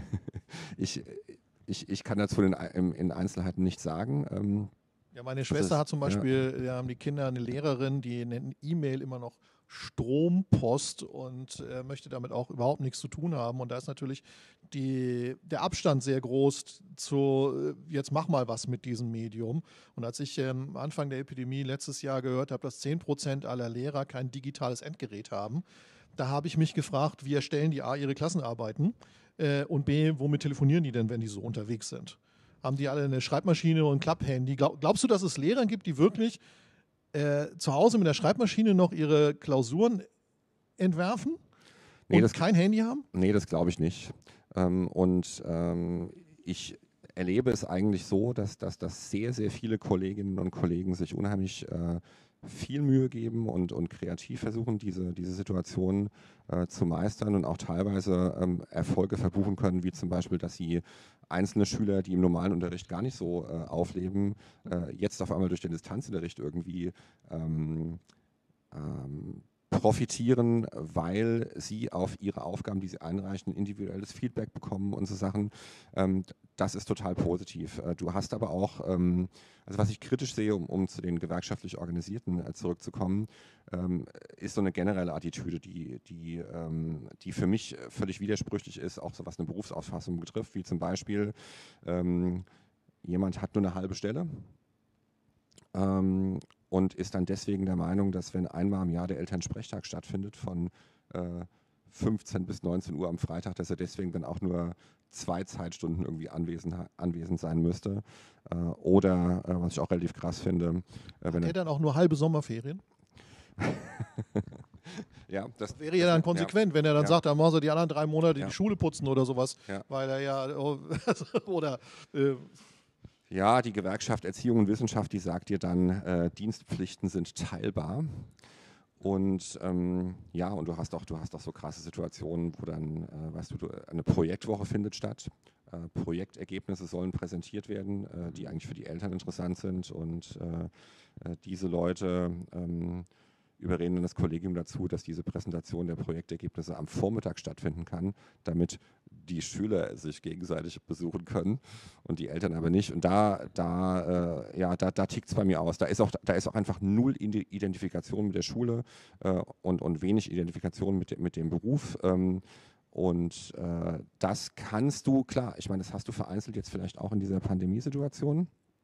ich, ich, ich kann dazu in, in Einzelheiten nichts sagen. Ähm, Ja, meine Schwester ist, hat zum Beispiel, ja. da haben die Kinder eine Lehrerin, die nennt E-Mail immer noch Strompost und äh, möchte damit auch überhaupt nichts zu tun haben. Und da ist natürlich die, der Abstand sehr groß zu, äh, jetzt mach mal was mit diesem Medium. Und als ich ähm, Anfang der Epidemie letztes Jahr gehört habe, dass zehn Prozent aller Lehrer kein digitales Endgerät haben, da habe ich mich gefragt, wie erstellen die A ihre Klassenarbeiten äh, und B, womit telefonieren die denn, wenn die so unterwegs sind? Haben die alle eine Schreibmaschine und ein Klapphandy? Glaub, glaubst du, dass es Lehrer gibt, die wirklich äh, zu Hause mit der Schreibmaschine noch ihre Klausuren entwerfen nee, und das, kein Handy haben? Nee, das glaube ich nicht. Ähm, und ähm, ich erlebe es eigentlich so, dass, dass, dass sehr, sehr viele Kolleginnen und Kollegen sich unheimlich äh, viel Mühe geben und, und kreativ versuchen, diese, diese Situation äh, zu meistern und auch teilweise ähm, Erfolge verbuchen können, wie zum Beispiel, dass sie einzelne Schüler, die im normalen Unterricht gar nicht so äh, aufleben, äh, jetzt auf einmal durch den Distanzunterricht irgendwie ähm, ähm, profitieren, weil sie auf ihre Aufgaben, die sie einreichen, individuelles Feedback bekommen und so Sachen. Ähm, das ist total positiv. Äh, du hast aber auch, ähm, also was ich kritisch sehe, um, um zu den gewerkschaftlich Organisierten äh, zurückzukommen, ähm, ist so eine generelle Attitüde, die, die, ähm, die für mich völlig widersprüchlich ist, auch so was eine Berufsauffassung betrifft, wie zum Beispiel, ähm, jemand hat nur eine halbe Stelle, ähm, und ist dann deswegen der Meinung, dass wenn einmal im Jahr der Elternsprechtag stattfindet von äh, fünfzehn bis neunzehn Uhr am Freitag, dass er deswegen dann auch nur zwei Zeitstunden irgendwie anwesend, anwesend sein müsste. Äh, oder, äh, was ich auch relativ krass finde, äh, wenn Hat er... er dann auch nur halbe Sommerferien? ja, das, Wäre ja das, dann konsequent, ja, wenn er dann ja, sagt, dann muss er die anderen drei Monate ja, die Schule putzen oder sowas, ja. weil er ja, oh, oder... Äh, Ja, die Gewerkschaft Erziehung und Wissenschaft, die sagt dir dann, äh, Dienstpflichten sind teilbar. Und ähm, ja, und du hast auch, du hast auch so krasse Situationen, wo dann, äh, weißt du, du, eine Projektwoche findet statt. Äh, Projektergebnisse sollen präsentiert werden, äh, die eigentlich für die Eltern interessant sind. Und äh, äh, diese Leute ähm, überreden dann das Kollegium dazu, dass diese Präsentation der Projektergebnisse am Vormittag stattfinden kann, damit die Schüler sich gegenseitig besuchen können und die Eltern aber nicht. Und da, da, äh, ja, da, da tickt es bei mir aus. Da ist, auch, da ist auch einfach null Identifikation mit der Schule äh, und, und wenig Identifikation mit, mit dem Beruf. Ähm, und äh, das kannst du, klar, ich meine, das hast du vereinzelt jetzt vielleicht auch in dieser Pandemiesituation.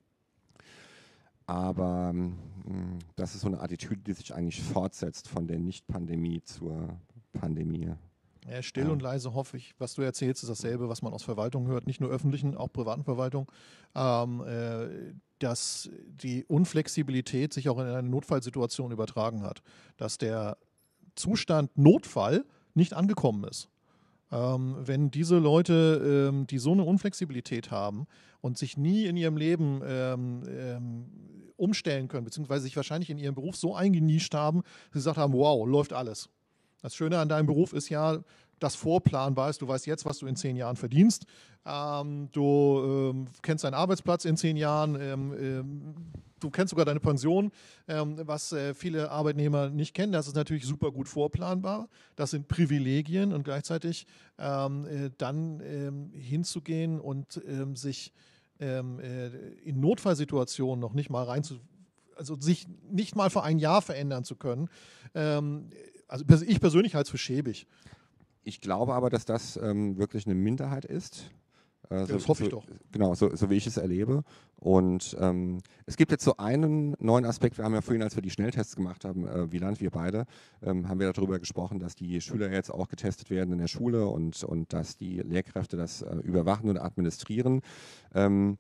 Aber mh, das ist so eine Attitüde, die sich eigentlich fortsetzt von der Nicht-Pandemie zur Pandemie. Ja, still Ja. und leise hoffe ich. Was du erzählst, ist dasselbe, was man aus Verwaltungen hört, nicht nur öffentlichen, auch privaten Verwaltungen, ähm, äh, dass die Unflexibilität sich auch in eine Notfallsituation übertragen hat. Dass der Zustand Notfall nicht angekommen ist. Ähm, wenn diese Leute, ähm, die so eine Unflexibilität haben und sich nie in ihrem Leben ähm, ähm, umstellen können, beziehungsweise sich wahrscheinlich in ihrem Beruf so eingenischt haben, dass sie gesagt haben, wow, läuft alles. Das Schöne an deinem Beruf ist ja, dass vorplanbar ist. Du weißt jetzt, was du in zehn Jahren verdienst. Ähm, du ähm, kennst deinen Arbeitsplatz in zehn Jahren. Ähm, ähm, du kennst sogar deine Pension, ähm, was äh, viele Arbeitnehmer nicht kennen. Das ist natürlich super gut vorplanbar. Das sind Privilegien und gleichzeitig ähm, äh, dann ähm, hinzugehen und ähm, sich ähm, äh, in Notfallsituationen noch nicht mal rein zu, also sich nicht mal für ein Jahr verändern zu können. Ähm, also ich persönlich halte es für schäbig. Ich glaube aber, dass das ähm, wirklich eine Minderheit ist. Äh, Ja, so, das hoffe so, ich doch. Genau, so, so wie ich es erlebe. Und ähm, es gibt jetzt so einen neuen Aspekt. Wir haben ja vorhin, als wir die Schnelltests gemacht haben, äh, Wieland, wir beide, ähm, haben wir darüber gesprochen, dass die Schüler jetzt auch getestet werden in der Schule und, und dass die Lehrkräfte das äh, überwachen und administrieren. Ähm,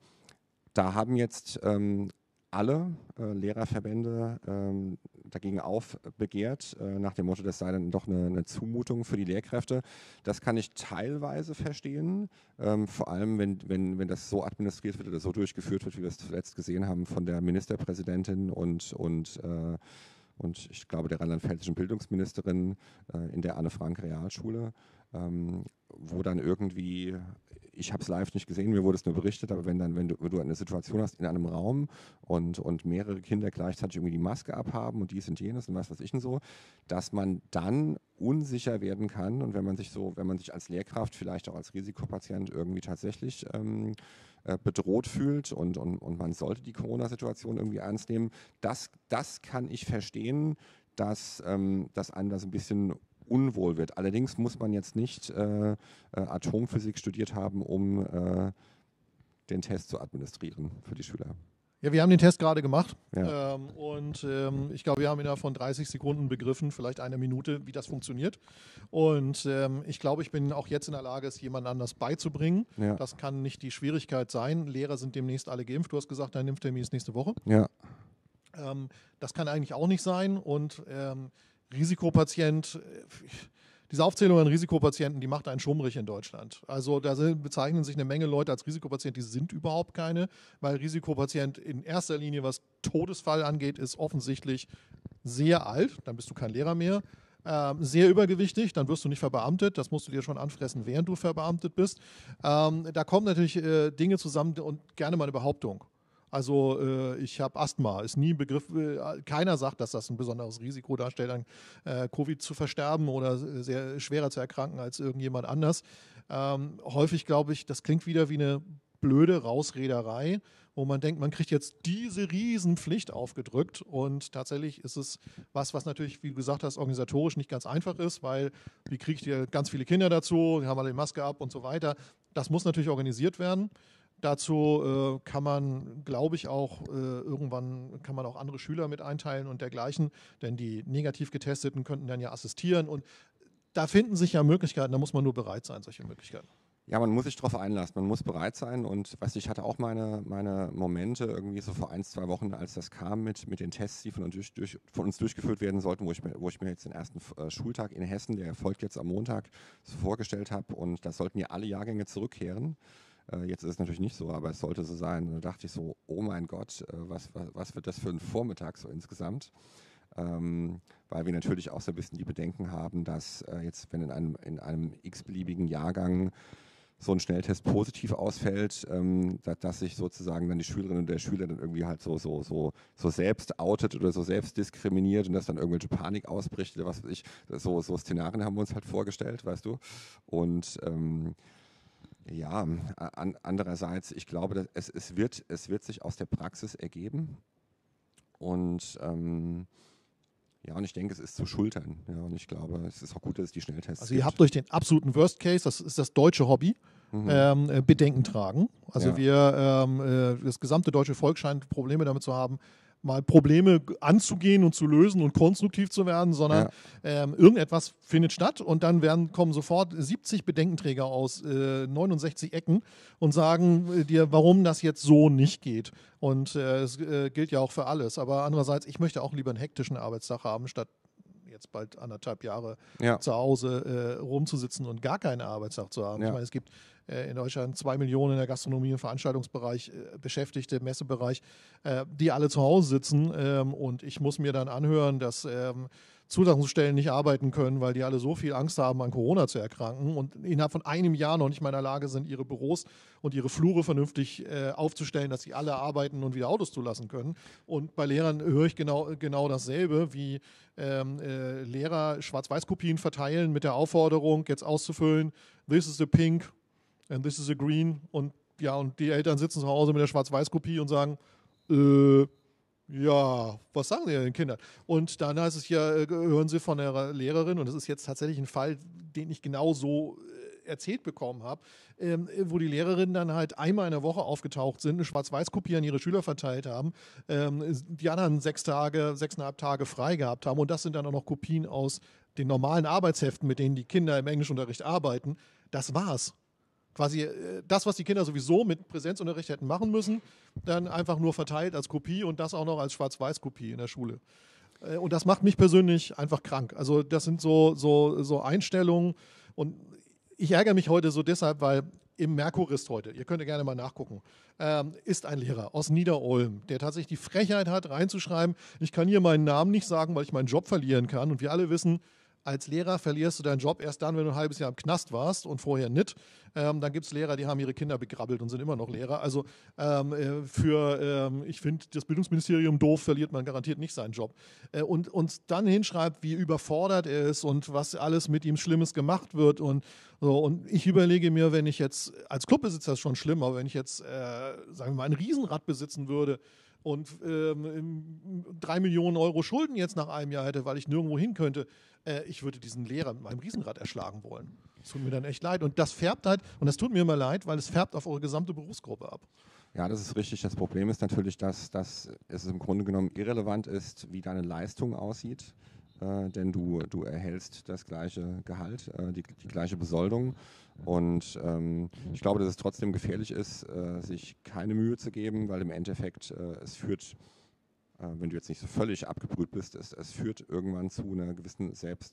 da haben jetzt ähm, alle äh, Lehrerverbände ähm, dagegen aufbegehrt, äh, nach dem Motto, das sei dann doch eine, eine Zumutung für die Lehrkräfte. Das kann ich teilweise verstehen, ähm, vor allem wenn, wenn, wenn das so administriert wird oder so durchgeführt wird, wie wir es zuletzt gesehen haben von der Ministerpräsidentin und, und, äh, und ich glaube der rheinland-pfälzischen Bildungsministerin äh, in der Anne-Frank-Realschule, ähm, wo dann irgendwie, ich habe es live nicht gesehen, mir wurde es nur berichtet, aber wenn dann, wenn du, wenn du eine Situation hast in einem Raum und, und mehrere Kinder gleichzeitig irgendwie die Maske abhaben und dies und jenes und was weiß ich und so, dass man dann unsicher werden kann und wenn man sich so, wenn man sich als Lehrkraft, vielleicht auch als Risikopatient irgendwie tatsächlich ähm, äh, bedroht fühlt und, und, und man sollte die Corona-Situation irgendwie ernst nehmen, das, das kann ich verstehen, dass, ähm, dass einem das ein bisschen unwohl wird. Allerdings muss man jetzt nicht äh, äh, Atomphysik studiert haben, um äh, den Test zu administrieren für die Schüler. Ja, wir haben den Test gerade gemacht Ja. ähm, und ähm, ich glaube, wir haben innerhalb von dreißig Sekunden begriffen, vielleicht eine Minute, wie das funktioniert. Und ähm, ich glaube, ich bin auch jetzt in der Lage, es jemand anders beizubringen. Ja. Das kann nicht die Schwierigkeit sein. Lehrer sind demnächst alle geimpft. Du hast gesagt, dein Impftermin ist nächste Woche. Ja. Ähm, das kann eigentlich auch nicht sein. Und ähm, Risikopatient, äh, diese Aufzählung an Risikopatienten, die macht einen schummrig in Deutschland. Also da sind, bezeichnen sich eine Menge Leute als Risikopatient, die sind überhaupt keine, weil Risikopatient in erster Linie, was Todesfall angeht, ist offensichtlich sehr alt, dann bist du kein Lehrer mehr, ähm, sehr übergewichtig, dann wirst du nicht verbeamtet, das musst du dir schon anfressen, während du verbeamtet bist. Ähm, da kommen natürlich äh, Dinge zusammen und gerne mal eine Behauptung. Also äh, ich habe Asthma, ist nie ein Begriff, äh, keiner sagt, dass das ein besonderes Risiko darstellt, an äh, Covid zu versterben oder sehr schwerer zu erkranken als irgendjemand anders. Ähm, häufig glaube ich, das klingt wieder wie eine blöde Rausrederei, wo man denkt, man kriegt jetzt diese Riesenpflicht aufgedrückt und tatsächlich ist es was, was natürlich, wie du gesagt hast, organisatorisch nicht ganz einfach ist, weil wie kriege ich dir ganz viele Kinder dazu, die haben alle die Maske ab und so weiter. Das muss natürlich organisiert werden. Dazu äh, kann man, glaube ich, auch äh, irgendwann kann man auch andere Schüler mit einteilen und dergleichen, denn die negativ Getesteten könnten dann ja assistieren und da finden sich ja Möglichkeiten, da muss man nur bereit sein, solche Möglichkeiten. Ja, man muss sich darauf einlassen, man muss bereit sein und weißt, ich hatte auch meine, meine Momente irgendwie so vor ein, zwei Wochen, als das kam mit, mit den Tests, die von uns, durch, durch, von uns durchgeführt werden sollten, wo ich mir, wo ich mir jetzt den ersten äh, Schultag in Hessen, der folgt jetzt am Montag, so vorgestellt habe und da sollten ja alle Jahrgänge zurückkehren. Jetzt ist es natürlich nicht so, aber es sollte so sein. Und da dachte ich so, oh mein Gott, was, was, was wird das für ein Vormittag so insgesamt? Ähm, weil wir natürlich auch so ein bisschen die Bedenken haben, dass äh, jetzt, wenn in einem, in einem x-beliebigen Jahrgang so ein Schnelltest positiv ausfällt, ähm, dass, dass sich sozusagen dann die Schülerin und der Schüler dann irgendwie halt so, so, so, so selbst outet oder so selbst diskriminiert und dass dann irgendwelche Panik ausbricht oder was weiß ich. So, so Szenarien haben wir uns halt vorgestellt, weißt du. Und ähm, ja, an, andererseits, ich glaube, dass es, es, wird, es wird sich aus der Praxis ergeben und ähm, ja, und ich denke, es ist zu schultern. Ja, und ich glaube, es ist auch gut, dass es die Schnelltests Also gibt. ihr habt durch den absoluten Worst Case, das ist das deutsche Hobby, mhm. ähm, äh, Bedenken tragen. Also ja. wir, ähm, äh, das gesamte deutsche Volk scheint Probleme damit zu haben, mal Probleme anzugehen und zu lösen und konstruktiv zu werden, sondern ja. ähm, irgendetwas findet statt und dann werden, kommen sofort siebzig Bedenkenträger aus äh, neunundsechzig Ecken und sagen äh, dir, warum das jetzt so nicht geht. Und äh, es äh, gilt ja auch für alles. Aber andererseits, ich möchte auch lieber einen hektischen Arbeitstag haben, statt jetzt bald anderthalb Jahre ja. zu Hause äh, rumzusitzen und gar keine Arbeitstag zu haben. Ja. Ich meine, es gibt äh, in Deutschland zwei Millionen in der Gastronomie und Veranstaltungsbereich äh, Beschäftigte, Messebereich, äh, die alle zu Hause sitzen ähm, und ich muss mir dann anhören, dass ähm, Zulassungsstellen nicht arbeiten können, weil die alle so viel Angst haben, an Corona zu erkranken und innerhalb von einem Jahr noch nicht mal in der Lage sind, ihre Büros und ihre Flure vernünftig äh, aufzustellen, dass sie alle arbeiten und wieder Autos zulassen können. Und bei Lehrern höre ich genau, genau dasselbe, wie ähm, äh, Lehrer Schwarz-Weiß-Kopien verteilen mit der Aufforderung, jetzt auszufüllen, this is a pink and this is a green. Und ja, und die Eltern sitzen zu Hause mit der Schwarz-Weiß-Kopie und sagen, äh, ja, was sagen Sie den Kindern? Und dann heißt es ja, hören Sie von der Lehrerin, und das ist jetzt tatsächlich ein Fall, den ich genau so erzählt bekommen habe, ähm, wo die Lehrerinnen dann halt einmal in der Woche aufgetaucht sind, eine Schwarz-Weiß-Kopie an ihre Schüler verteilt haben, ähm, die anderen sechs Tage, sechseinhalb Tage frei gehabt haben und das sind dann auch noch Kopien aus den normalen Arbeitsheften, mit denen die Kinder im Englischunterricht arbeiten. Das war's. Quasi das, was die Kinder sowieso mit Präsenzunterricht hätten machen müssen, dann einfach nur verteilt als Kopie und das auch noch als Schwarz-Weiß-Kopie in der Schule. Und das macht mich persönlich einfach krank. Also das sind so, so, so Einstellungen und ich ärgere mich heute so deshalb, weil im Merkurist heute, ihr könnt ja gerne mal nachgucken, ähm, ist ein Lehrer aus Nieder-Olm, der tatsächlich die Frechheit hat, reinzuschreiben, ich kann hier meinen Namen nicht sagen, weil ich meinen Job verlieren kann. Und wir alle wissen, als Lehrer verlierst du deinen Job erst dann, wenn du ein halbes Jahr im Knast warst und vorher nicht. Ähm, dann gibt es Lehrer, die haben ihre Kinder begrabbelt und sind immer noch Lehrer. Also ähm, äh, für, ähm, ich finde, das Bildungsministerium doof, verliert man garantiert nicht seinen Job. Äh, und uns dann hinschreibt, wie überfordert er ist und was alles mit ihm Schlimmes gemacht wird. Und, so. Und ich überlege mir, wenn ich jetzt, als Clubbesitzer ist schon schlimm, aber wenn ich jetzt, äh, sagen wir mal, ein Riesenrad besitzen würde, und ähm, drei Millionen Euro Schulden jetzt nach einem Jahr hätte, weil ich nirgendwo hin könnte, äh, ich würde diesen Lehrer mit meinem Riesenrad erschlagen wollen. Das tut mir dann echt leid. Und das färbt halt, und das tut mir immer leid, weil es färbt auf eure gesamte Berufsgruppe ab. Ja, das ist richtig. Das Problem ist natürlich, dass, dass es im Grunde genommen irrelevant ist, wie deine Leistung aussieht. Äh, denn du, du erhältst das gleiche Gehalt, äh, die, die gleiche Besoldung. Und ähm, ich glaube, dass es trotzdem gefährlich ist, äh, sich keine Mühe zu geben, weil im Endeffekt äh, es führt, äh, wenn du jetzt nicht so völlig abgebrüht bist, es, es führt irgendwann zu einer gewissen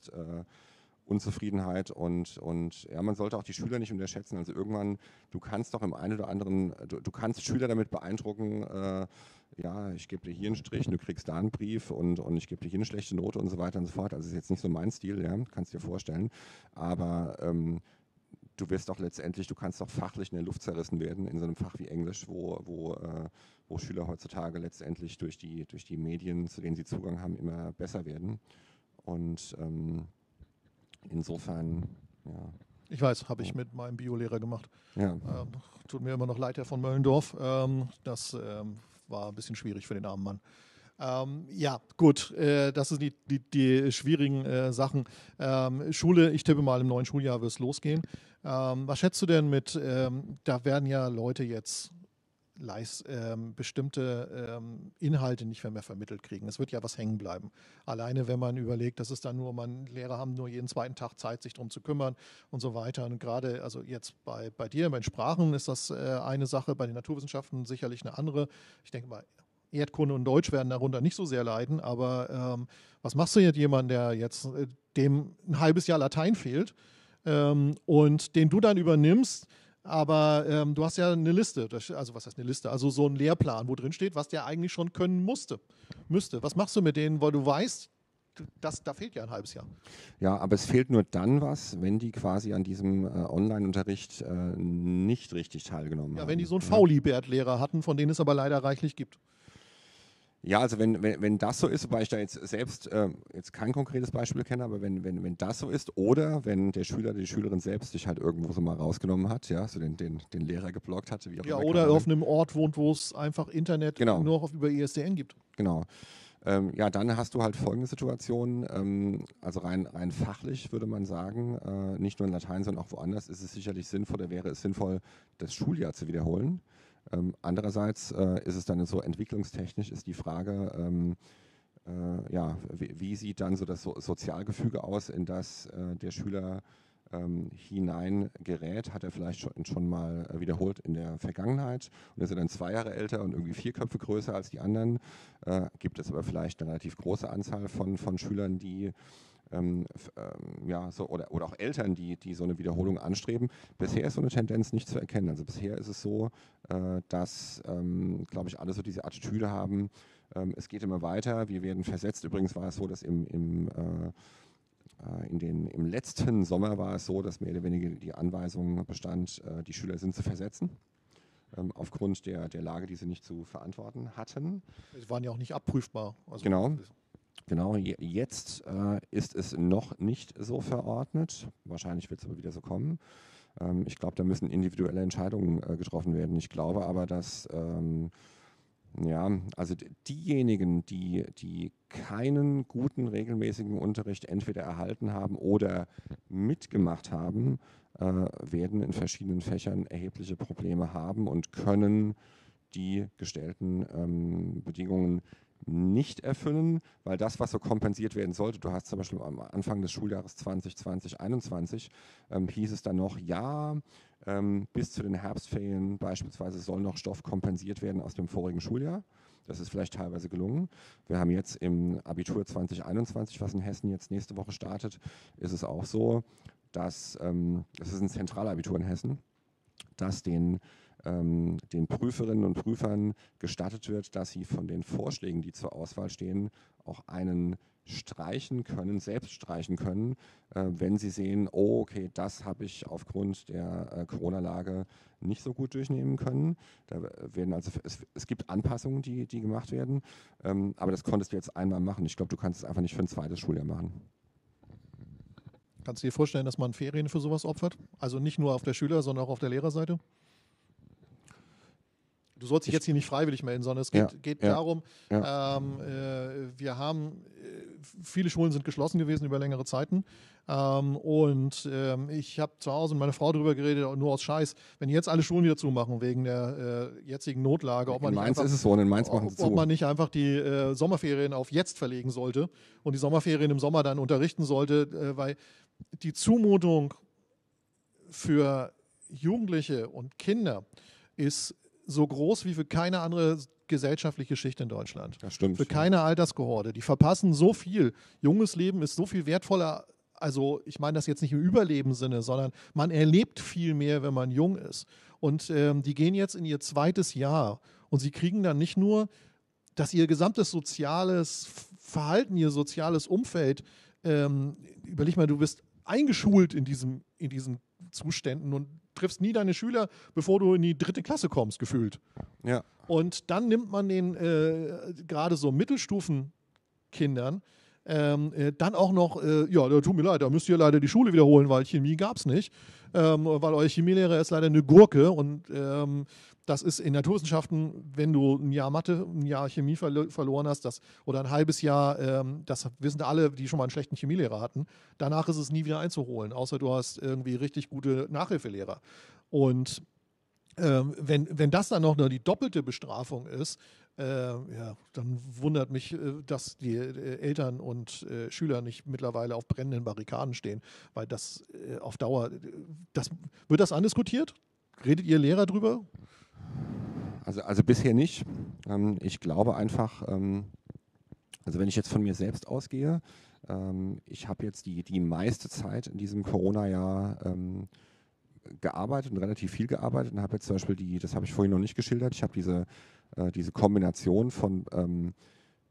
Selbstunzufriedenheit äh, und, und ja, man sollte auch die Schüler nicht unterschätzen. Also irgendwann, du kannst doch im einen oder anderen, du, du kannst Schüler damit beeindrucken, äh, ja, ich gebe dir hier einen Strich, du kriegst da einen Brief und, und ich gebe dir hier eine schlechte Note und so weiter und so fort. Also das ist jetzt nicht so mein Stil, ja, kannst dir vorstellen. Aber ähm, du wirst doch letztendlich, du kannst doch fachlich in der Luft zerrissen werden in so einem Fach wie Englisch, wo, wo, äh, wo Schüler heutzutage letztendlich durch die, durch die Medien, zu denen sie Zugang haben, immer besser werden. Und ähm, insofern, ja. Ich weiß, habe ich mit meinem Biolehrer gemacht. Ja. Ähm, tut mir immer noch leid, Herr von Möllendorf. Ähm, das ähm, war ein bisschen schwierig für den armen Mann. Ähm, ja, gut, äh, das sind die, die, die schwierigen äh, Sachen. Ähm, Schule, ich tippe mal, im neuen Schuljahr wird es losgehen. Ähm, was schätzt du denn mit, ähm, da werden ja Leute jetzt leis, ähm, bestimmte ähm, Inhalte nicht mehr, mehr vermittelt kriegen. Es wird ja was hängen bleiben. Alleine, wenn man überlegt, dass es dann nur, man, Lehrer haben nur jeden zweiten Tag Zeit, sich darum zu kümmern und so weiter. Und gerade, also jetzt bei, bei dir, bei den Sprachen ist das äh, eine Sache, bei den Naturwissenschaften sicherlich eine andere. Ich denke mal, Erdkunde und Deutsch werden darunter nicht so sehr leiden, aber ähm, was machst du jetzt jemandem, der jetzt äh, dem ein halbes Jahr Latein fehlt ähm, und den du dann übernimmst, aber ähm, du hast ja eine Liste, das, also was heißt eine Liste, also so ein Lehrplan, wo drin steht, was der eigentlich schon können musste, müsste. Was machst du mit denen, weil du weißt, das, da fehlt ja ein halbes Jahr. Ja, aber es fehlt nur dann was, wenn die quasi an diesem äh, Online-Unterricht äh, nicht richtig teilgenommen Ja, haben. wenn die so einen Ja. Faulibert-Lehrer hatten, von denen es aber leider reichlich gibt. Ja, also wenn, wenn, wenn das so ist, wobei ich da jetzt selbst äh, jetzt kein konkretes Beispiel kenne, aber wenn, wenn, wenn das so ist oder wenn der Schüler, die Schülerin selbst sich halt irgendwo so mal rausgenommen hat, ja, so den, den, den Lehrer geblockt hatte, wie auch Ja, immer. oder kann man auf einem Ort wohnt, wo es einfach Internet Genau. nur noch über I S D N gibt. Genau. Ähm, ja, dann hast du halt folgende Situation, ähm, also rein, rein fachlich würde man sagen, äh, nicht nur in Latein, sondern auch woanders ist es sicherlich sinnvoll, oder wäre es sinnvoll, das Schuljahr zu wiederholen. Ähm, andererseits äh, ist es dann so entwicklungstechnisch ist die Frage, ähm, äh, ja, wie, wie sieht dann so das so Sozialgefüge aus, in das äh, der Schüler ähm, hineingerät, hat er vielleicht schon, schon mal äh, wiederholt in der Vergangenheit und ist er dann zwei Jahre älter und irgendwie vier Köpfe größer als die anderen, äh, gibt es aber vielleicht eine relativ große Anzahl von, von Schülern, die Ähm, ähm, ja, so, oder, oder auch Eltern, die, die so eine Wiederholung anstreben. Bisher ist so eine Tendenz nicht zu erkennen. Also bisher ist es so, äh, dass, ähm, glaube ich, alle so diese Attitüde haben, ähm, es geht immer weiter, wir werden versetzt. Übrigens war es so, dass im, im, äh, in den, im letzten Sommer war es so, dass mehr oder weniger die Anweisung bestand, äh, die Schüler sind zu versetzen. Ähm, aufgrund der, der Lage, die sie nicht zu verantworten hatten. Die waren ja auch nicht abprüfbar. Also Genau. Genau, jetzt äh, ist es noch nicht so verordnet. Wahrscheinlich wird es aber wieder so kommen. Ähm, ich glaube, da müssen individuelle Entscheidungen äh, getroffen werden. Ich glaube aber, dass ähm, ja, also diejenigen, die, die keinen guten, regelmäßigen Unterricht entweder erhalten haben oder mitgemacht haben, äh, werden in verschiedenen Fächern erhebliche Probleme haben und können die gestellten ähm, Bedingungen nicht erfüllen, weil das, was so kompensiert werden sollte, du hast zum Beispiel am Anfang des Schuljahres zwanzig zwanzig einundzwanzig, ähm, hieß es dann noch, ja, ähm, bis zu den Herbstferien beispielsweise soll noch Stoff kompensiert werden aus dem vorigen Schuljahr. Das ist vielleicht teilweise gelungen. Wir haben jetzt im Abitur zwanzig einundzwanzig, was in Hessen jetzt nächste Woche startet, ist es auch so, dass, ähm, das ist ein Zentralabitur in Hessen, dass den ähm, den Prüferinnen und Prüfern gestattet wird, dass sie von den Vorschlägen, die zur Auswahl stehen, auch einen streichen können, selbst streichen können, äh, wenn sie sehen, oh, okay, das habe ich aufgrund der äh, Corona-Lage nicht so gut durchnehmen können. Da werden also, es, es gibt Anpassungen, die, die gemacht werden, ähm, aber das konntest du jetzt einmal machen. Ich glaube, du kannst es einfach nicht für ein zweites Schuljahr machen. Kannst du dir vorstellen, dass man Ferien für sowas opfert? Also nicht nur auf der Schüler-, sondern auch auf der Lehrerseite? Du sollst dich jetzt hier nicht freiwillig melden, sondern es geht, Ja, geht ja, darum, ja. ähm, äh, wir haben, äh, viele Schulen sind geschlossen gewesen über längere Zeiten ähm, und ähm, ich habe zu Hause mit meiner Frau darüber geredet, nur aus Scheiß, wenn jetzt alle Schulen wieder zumachen wegen der äh, jetzigen Notlage, ob man, in nicht Mainz einfach, ist es so und in Mainz machen ob, sie zu. ob man nicht einfach die äh, Sommerferien auf jetzt verlegen sollte und die Sommerferien im Sommer dann unterrichten sollte, äh, weil die Zumutung für Jugendliche und Kinder ist so groß wie für keine andere gesellschaftliche Schicht in Deutschland. Das stimmt. Für keine Alterskohorte. Die verpassen so viel. Junges Leben ist so viel wertvoller. Also ich meine das jetzt nicht im Überlebenssinne, sondern man erlebt viel mehr, wenn man jung ist. Und ähm, die gehen jetzt in ihr zweites Jahr und sie kriegen dann nicht nur, dass ihr gesamtes soziales Verhalten, ihr soziales Umfeld, ähm, überleg mal, du bist eingeschult in, diesem, in diesen Zuständen und triffst nie deine Schüler, bevor du in die dritte Klasse kommst, gefühlt. Ja. Und dann nimmt man den äh, gerade so Mittelstufenkindern ähm, äh, dann auch noch, äh, ja, da tut mir leid, da müsst ihr leider die Schule wiederholen, weil Chemie gab es nicht, ähm, weil euer Chemielehrer ist leider eine Gurke und ähm, das ist in Naturwissenschaften, wenn du ein Jahr Mathe, ein Jahr Chemie verlo verloren hast, das, oder ein halbes Jahr, ähm, das wissen alle, die schon mal einen schlechten Chemielehrer hatten, danach ist es nie wieder einzuholen, außer du hast irgendwie richtig gute Nachhilfelehrer. Und ähm, wenn, wenn das dann noch nur die doppelte Bestrafung ist, äh, ja, dann wundert mich, äh, dass die äh, Eltern und äh, Schüler nicht mittlerweile auf brennenden Barrikaden stehen, weil das äh, auf Dauer, das, wird das andiskutiert? Redet ihr Lehrer drüber? Also, also bisher nicht. Ähm, ich glaube einfach, ähm, also wenn ich jetzt von mir selbst ausgehe, ähm, ich habe jetzt die, die meiste Zeit in diesem Corona-Jahr ähm, gearbeitet und relativ viel gearbeitet und habe jetzt zum Beispiel die, das habe ich vorhin noch nicht geschildert, ich habe diese, äh, diese Kombination von ähm,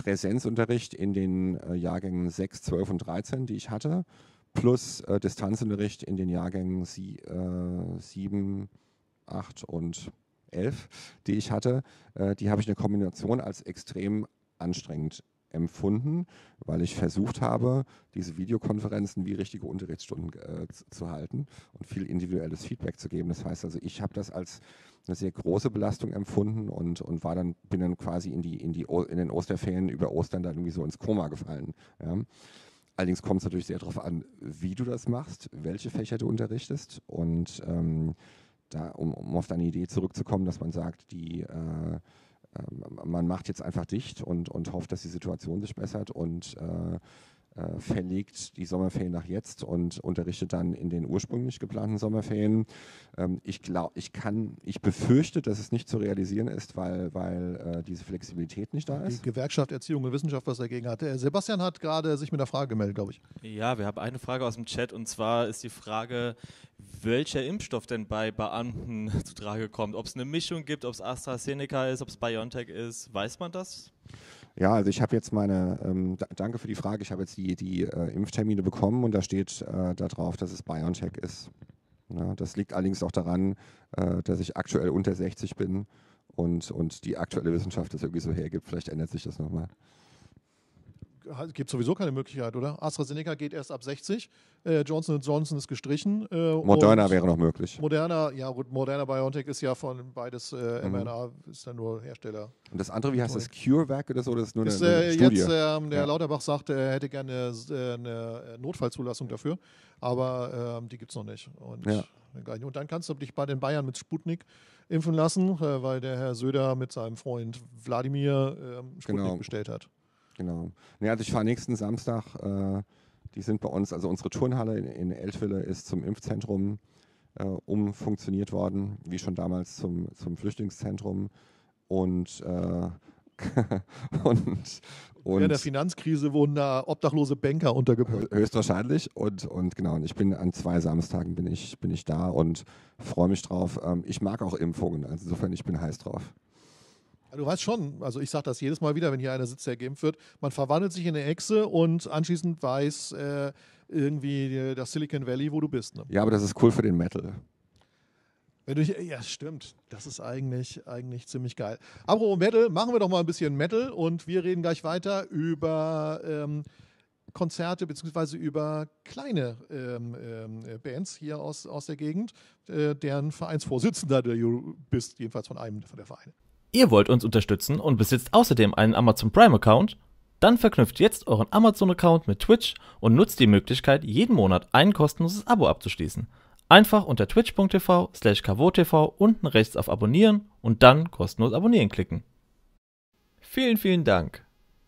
Präsenzunterricht in den äh, Jahrgängen sechs, zwölf und dreizehn, die ich hatte, plus äh, Distanzunterricht in den Jahrgängen sie, äh, sieben, acht und elf, die ich hatte. Äh, die habe ich in der Kombination als extrem anstrengend empfunden, weil ich versucht habe, diese Videokonferenzen wie richtige Unterrichtsstunden äh, zu, zu halten und viel individuelles Feedback zu geben. Das heißt also, ich habe das als eine sehr große Belastung empfunden und, und war dann, bin dann quasi in, die, in, die, in den Osterferien über Ostern dann irgendwie so ins Koma gefallen. Ja. Allerdings kommt es natürlich sehr darauf an, wie du das machst, welche Fächer du unterrichtest und ähm, da, um, um auf deine Idee zurückzukommen, dass man sagt, die äh, man macht jetzt einfach dicht und, und hofft, dass die Situation sich bessert und äh, äh, verlegt die Sommerferien nach jetzt und unterrichtet dann in den ursprünglich geplanten Sommerferien. Ähm, ich glaube, ich kann, ich befürchte, dass es nicht zu realisieren ist, weil, weil äh, diese Flexibilität nicht da ist. Die Gewerkschaft Erziehung und Wissenschaft, was dagegen hat. Äh, Sebastian hat gerade sich mit einer Frage gemeldet, glaube ich. Ja, wir haben eine Frage aus dem Chat und zwar ist die Frage, welcher Impfstoff denn bei Beamten zu Trage kommt. Ob es eine Mischung gibt, ob es AstraZeneca ist, ob es BioNTech ist. Weiß man das? Ja, also ich habe jetzt meine, ähm, da, danke für die Frage, ich habe jetzt die, die äh, Impftermine bekommen und da steht äh, da drauf, dass es BioNTech ist. Ja, das liegt allerdings auch daran, äh, dass ich aktuell unter sechzig bin und, und die aktuelle Wissenschaft das irgendwie so hergibt. Vielleicht ändert sich das nochmal. Gibt sowieso keine Möglichkeit, oder? AstraZeneca geht erst ab sechzig, äh, Johnson und Johnson ist gestrichen. Äh, Moderna wäre noch möglich. Moderna, ja gut, Moderna BioNTech ist ja von beides äh, Mhm. mRNA, ist dann nur Hersteller. Und das andere, wie heißt das, CureVac oder so? Das ist nur Ist, eine, eine äh, Studie. jetzt, ähm, der Ja. Lauterbach sagte, er hätte gerne äh, eine Notfallzulassung dafür, aber ähm, die gibt es noch nicht. Und, Ja. und dann kannst du dich bei den Bayern mit Sputnik impfen lassen, äh, weil der Herr Söder mit seinem Freund Wladimir ähm, Sputnik Genau. bestellt hat. Genau. Nee, also ich fahre nächsten Samstag, äh, die sind bei uns, also unsere Turnhalle in, in Eltville ist zum Impfzentrum äh, umfunktioniert worden, wie schon damals zum, zum Flüchtlingszentrum. Und, äh, und, und Während der Finanzkrise wurden da obdachlose Banker untergebracht. höchstwahrscheinlich. Und, und genau, und ich bin an zwei Samstagen bin ich, bin ich da und freue mich drauf. Ähm, ich mag auch Impfungen, also insofern ich bin heiß drauf. Du weißt schon, also ich sage das jedes Mal wieder, wenn hier einer sitzt, der geimpft wird, man verwandelt sich in eine Echse und anschließend weiß äh, irgendwie das Silicon Valley, wo du bist. Ne? Ja, aber das ist cool für den Metal. Wenn du, ja, stimmt. Das ist eigentlich, eigentlich ziemlich geil. Apropos Metal, machen wir doch mal ein bisschen Metal und wir reden gleich weiter über ähm, Konzerte beziehungsweise über kleine ähm, ähm, Bands hier aus, aus der Gegend, äh, deren Vereinsvorsitzender du bist, jedenfalls von einem von der Vereine. Ihr wollt uns unterstützen und besitzt außerdem einen Amazon Prime-Account? Dann verknüpft jetzt euren Amazon-Account mit Twitch und nutzt die Möglichkeit, jeden Monat ein kostenloses Abo abzuschließen. Einfach unter twitch.tv slash kvotv unten rechts auf Abonnieren und dann kostenlos abonnieren klicken. Vielen, vielen Dank.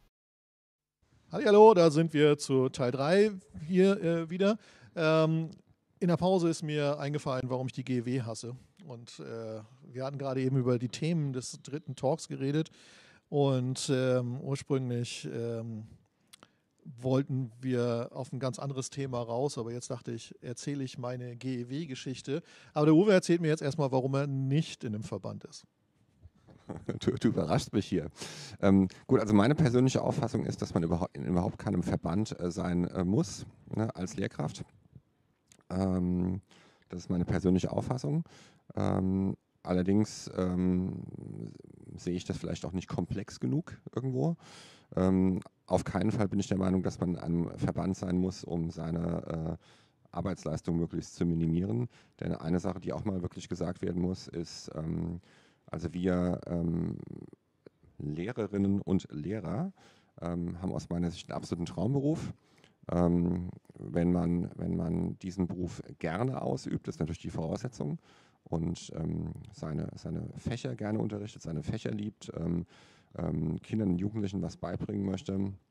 Hallo, da sind wir zu Teil drei hier äh, wieder. Ähm, in der Pause ist mir eingefallen, warum ich die G E W hasse. Und äh, wir hatten gerade eben über die Themen des dritten Talks geredet. Und ähm, ursprünglich ähm, wollten wir auf ein ganz anderes Thema raus. Aber jetzt dachte ich, erzähle ich meine G E W-Geschichte. Aber der Uwe erzählt mir jetzt erstmal, warum er nicht in dem Verband ist. Du, du überraschst mich hier. Ähm, gut, also meine persönliche Auffassung ist, dass man überhaupt in überhaupt keinem Verband äh, sein äh, muss, ne, als Lehrkraft. Ähm, das ist meine persönliche Auffassung. Ähm, allerdings ähm, sehe ich das vielleicht auch nicht komplex genug irgendwo. Ähm, auf keinen Fall bin ich der Meinung, dass man in einem Verband sein muss, um seine äh, Arbeitsleistung möglichst zu minimieren. Denn eine Sache, die auch mal wirklich gesagt werden muss, ist, ähm, also wir ähm, Lehrerinnen und Lehrer ähm, haben aus meiner Sicht einen absoluten Traumberuf. Ähm, wenn man, wenn man diesen Beruf gerne ausübt, ist natürlich die Voraussetzung und ähm, seine, seine Fächer gerne unterrichtet, seine Fächer liebt, ähm, ähm, Kindern und Jugendlichen was beibringen möchte,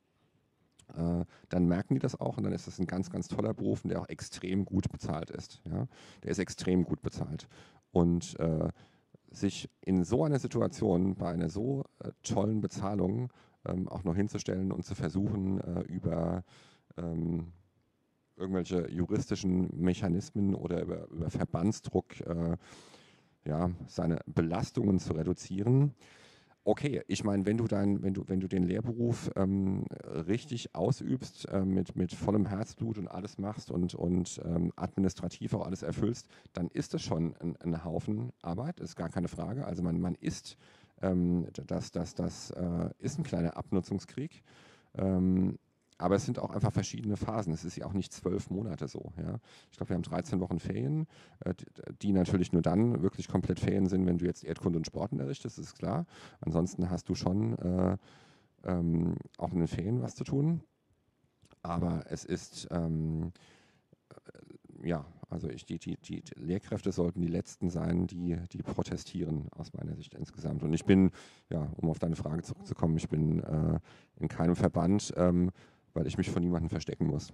äh, dann merken die das auch und dann ist das ein ganz, ganz toller Beruf und der auch extrem gut bezahlt ist. Ja? Der ist extrem gut bezahlt. Und äh, sich in so einer Situation bei einer so äh, tollen Bezahlung ähm, auch noch hinzustellen und zu versuchen, äh, über ähm, irgendwelche juristischen Mechanismen oder über, über Verbandsdruck äh, ja, seine Belastungen zu reduzieren. Okay, ich meine, wenn du dein, wenn du, wenn du den Lehrberuf ähm, richtig ausübst, äh, mit, mit vollem Herzblut und alles machst und, und ähm, administrativ auch alles erfüllst, dann ist das schon ein, ein Haufen Arbeit, ist gar keine Frage. Also man, man ist, ähm, das, das, das äh, ist ein kleiner Abnutzungskrieg. Ähm, Aber es sind auch einfach verschiedene Phasen. Es ist ja auch nicht zwölf Monate so. Ja. Ich glaube, wir haben dreizehn Wochen Ferien, äh, die natürlich nur dann wirklich komplett Ferien sind, wenn du jetzt Erdkunde und Sport unterrichtest, ist klar. Ansonsten hast du schon äh, ähm, auch in den Ferien was zu tun. Aber es ist, ähm, äh, ja, also ich, die, die, die Lehrkräfte sollten die Letzten sein, die, die protestieren, aus meiner Sicht insgesamt. Und ich bin, ja, um auf deine Frage zurückzukommen, ich bin äh, in keinem Verband, ähm, weil ich mich vor niemandem verstecken muss.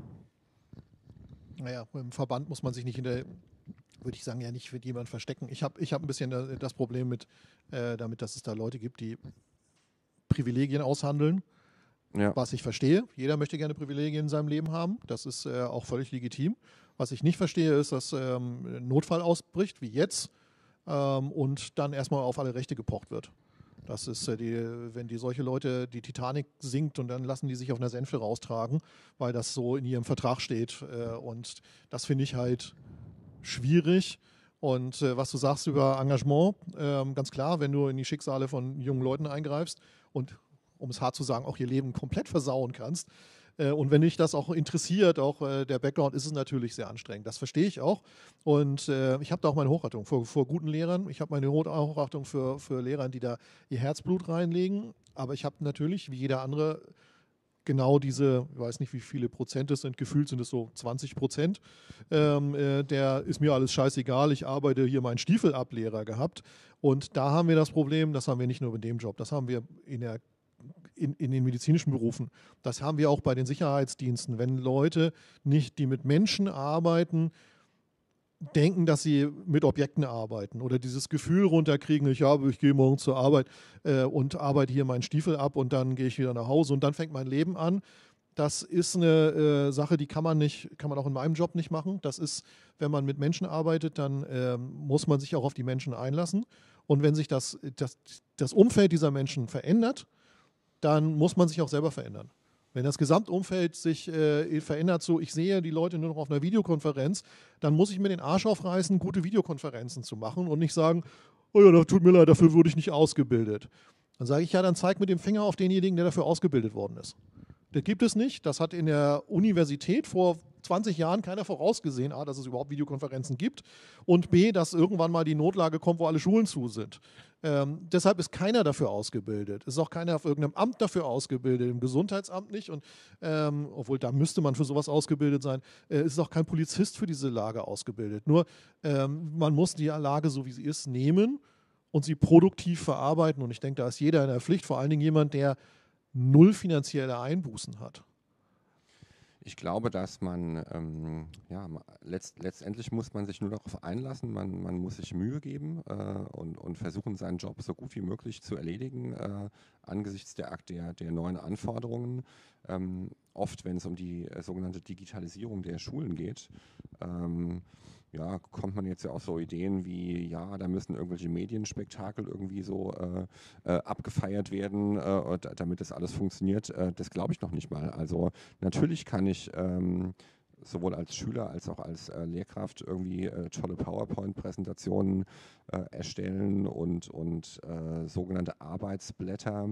Naja, im Verband muss man sich nicht in der, würde ich sagen, ja nicht für jemanden verstecken. Ich habe ich hab ein bisschen das Problem mit, äh, damit, dass es da Leute gibt, die Privilegien aushandeln, ja. Was ich verstehe. Jeder möchte gerne Privilegien in seinem Leben haben. Das ist äh, auch völlig legitim. Was ich nicht verstehe, ist, dass ähm, ein Notfall ausbricht, wie jetzt, ähm, und dann erstmal auf alle Rechte gepocht wird. Das ist, äh, die, wenn die solche Leute die Titanic sinkt und dann lassen die sich auf einer Sänfte raustragen, weil das so in ihrem Vertrag steht. Äh, und das finde ich halt schwierig. Und äh, was du sagst über Engagement, äh, ganz klar, wenn du in die Schicksale von jungen Leuten eingreifst und, um es hart zu sagen, auch ihr Leben komplett versauen kannst, äh, und wenn dich das auch interessiert, auch äh, der Background, ist es natürlich sehr anstrengend. Das verstehe ich auch. Und äh, ich habe da auch meine Hochachtung vor, vor guten Lehrern. Ich habe meine Hochachtung für, für Lehrer, die da ihr Herzblut reinlegen. Aber ich habe natürlich, wie jeder andere, genau diese, ich weiß nicht, wie viele Prozent es sind, gefühlt sind es so zwanzig Prozent, ähm, äh, der ist mir alles scheißegal, ich arbeite hier meinen Stiefelablehrer gehabt. Und da haben wir das Problem, das haben wir nicht nur in dem Job, das haben wir in der In, in den medizinischen Berufen. Das haben wir auch bei den Sicherheitsdiensten. Wenn Leute nicht, die mit Menschen arbeiten, denken, dass sie mit Objekten arbeiten oder dieses Gefühl runterkriegen, ich habe, ich gehe morgen zur Arbeit äh, und arbeite hier meinen Stiefel ab und dann gehe ich wieder nach Hause und dann fängt mein Leben an. Das ist eine äh, Sache, die kann man nicht, kann man auch in meinem Job nicht machen. Das ist, wenn man mit Menschen arbeitet, dann äh, muss man sich auch auf die Menschen einlassen. Und wenn sich das, das, das Umfeld dieser Menschen verändert, dann muss man sich auch selber verändern. Wenn das Gesamtumfeld sich äh, verändert, so ich sehe die Leute nur noch auf einer Videokonferenz, dann muss ich mir den Arsch aufreißen, gute Videokonferenzen zu machen und nicht sagen, oh ja, das tut mir leid, dafür wurde ich nicht ausgebildet. Dann sage ich, ja, dann zeig mit dem Finger auf denjenigen, der dafür ausgebildet worden ist. Das gibt es nicht. Das hat in der Universität vor zwanzig Jahren keiner vorausgesehen, A, dass es überhaupt Videokonferenzen gibt und B, dass irgendwann mal die Notlage kommt, wo alle Schulen zu sind. Ähm, deshalb ist keiner dafür ausgebildet. Es ist auch keiner auf irgendeinem Amt dafür ausgebildet, im Gesundheitsamt nicht. Und, ähm, obwohl da müsste man für sowas ausgebildet sein. Äh, es ist auch kein Polizist für diese Lage ausgebildet. Nur ähm, man muss die Lage, so wie sie ist, nehmen und sie produktiv verarbeiten. Und ich denke, da ist jeder in der Pflicht, vor allen Dingen jemand, der null finanzielle Einbußen hat. Ich glaube, dass man, ähm, ja, letzt, letztendlich muss man sich nur darauf einlassen, man, man muss sich Mühe geben äh, und, und versuchen, seinen Job so gut wie möglich zu erledigen, äh, angesichts der, der, der neuen Anforderungen. Ähm, oft, wenn es um die äh, sogenannte Digitalisierung der Schulen geht, ähm, ja, kommt man jetzt ja auf so Ideen wie, ja, da müssen irgendwelche Medienspektakel irgendwie so äh, äh, abgefeiert werden, äh, damit das alles funktioniert. Äh, das glaube ich noch nicht mal. Also natürlich kann ich ähm, sowohl als Schüler als auch als äh, Lehrkraft irgendwie äh, tolle PowerPoint-Präsentationen äh, erstellen und, und äh, sogenannte Arbeitsblätter.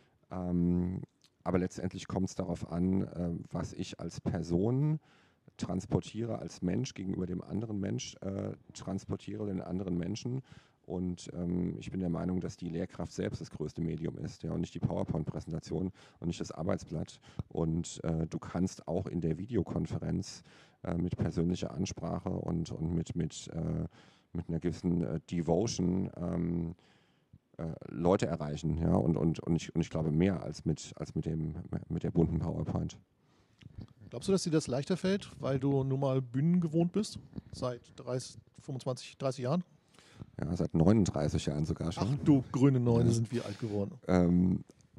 Ähm, aber letztendlich kommt es darauf an, äh, was ich als Person transportiere, als Mensch gegenüber dem anderen Mensch äh, transportiere, den anderen Menschen. Und ähm, ich bin der Meinung, dass die Lehrkraft selbst das größte Medium ist, ja, und nicht die PowerPoint-Präsentation und nicht das Arbeitsblatt. Und äh, du kannst auch in der Videokonferenz äh, mit persönlicher Ansprache und, und mit, mit, äh, mit einer gewissen äh, Devotion ähm, äh, Leute erreichen. Ja, und, und, und, ich, und ich glaube mehr als mit, als mit, dem, mit der bunten PowerPoint. Glaubst du, dass dir das leichter fällt, weil du nun mal Bühnen gewohnt bist? Seit dreißig, fünfundzwanzig, dreißig Jahren? Ja, seit neununddreißig Jahren sogar schon. Ach du grüne Neune, ja. Sind wir alt geworden. Ähm,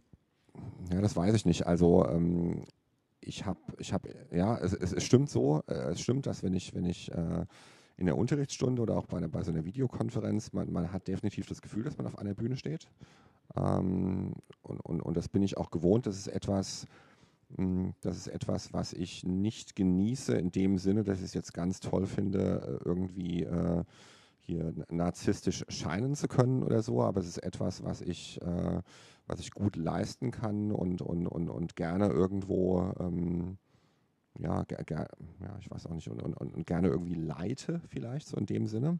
ja, das weiß ich nicht. Also ähm, ich habe, ich habe, ja, es, es, es stimmt so. Äh, es stimmt, dass wenn ich, wenn ich äh, in der Unterrichtsstunde oder auch bei, einer, bei so einer Videokonferenz, man, man hat definitiv das Gefühl, dass man auf einer Bühne steht. Ähm, und, und, und das bin ich auch gewohnt. Das ist etwas, mh, das ist etwas, was ich nicht genieße, in dem Sinne, dass ich es jetzt ganz toll finde, irgendwie äh, hier narzisstisch scheinen zu können oder so, aber es ist etwas, was ich, äh, was ich gut leisten kann und, und, und, und gerne irgendwo ähm, ja, ger, ger, ja, ich weiß auch nicht, und, und, und gerne irgendwie leite vielleicht, so in dem Sinne.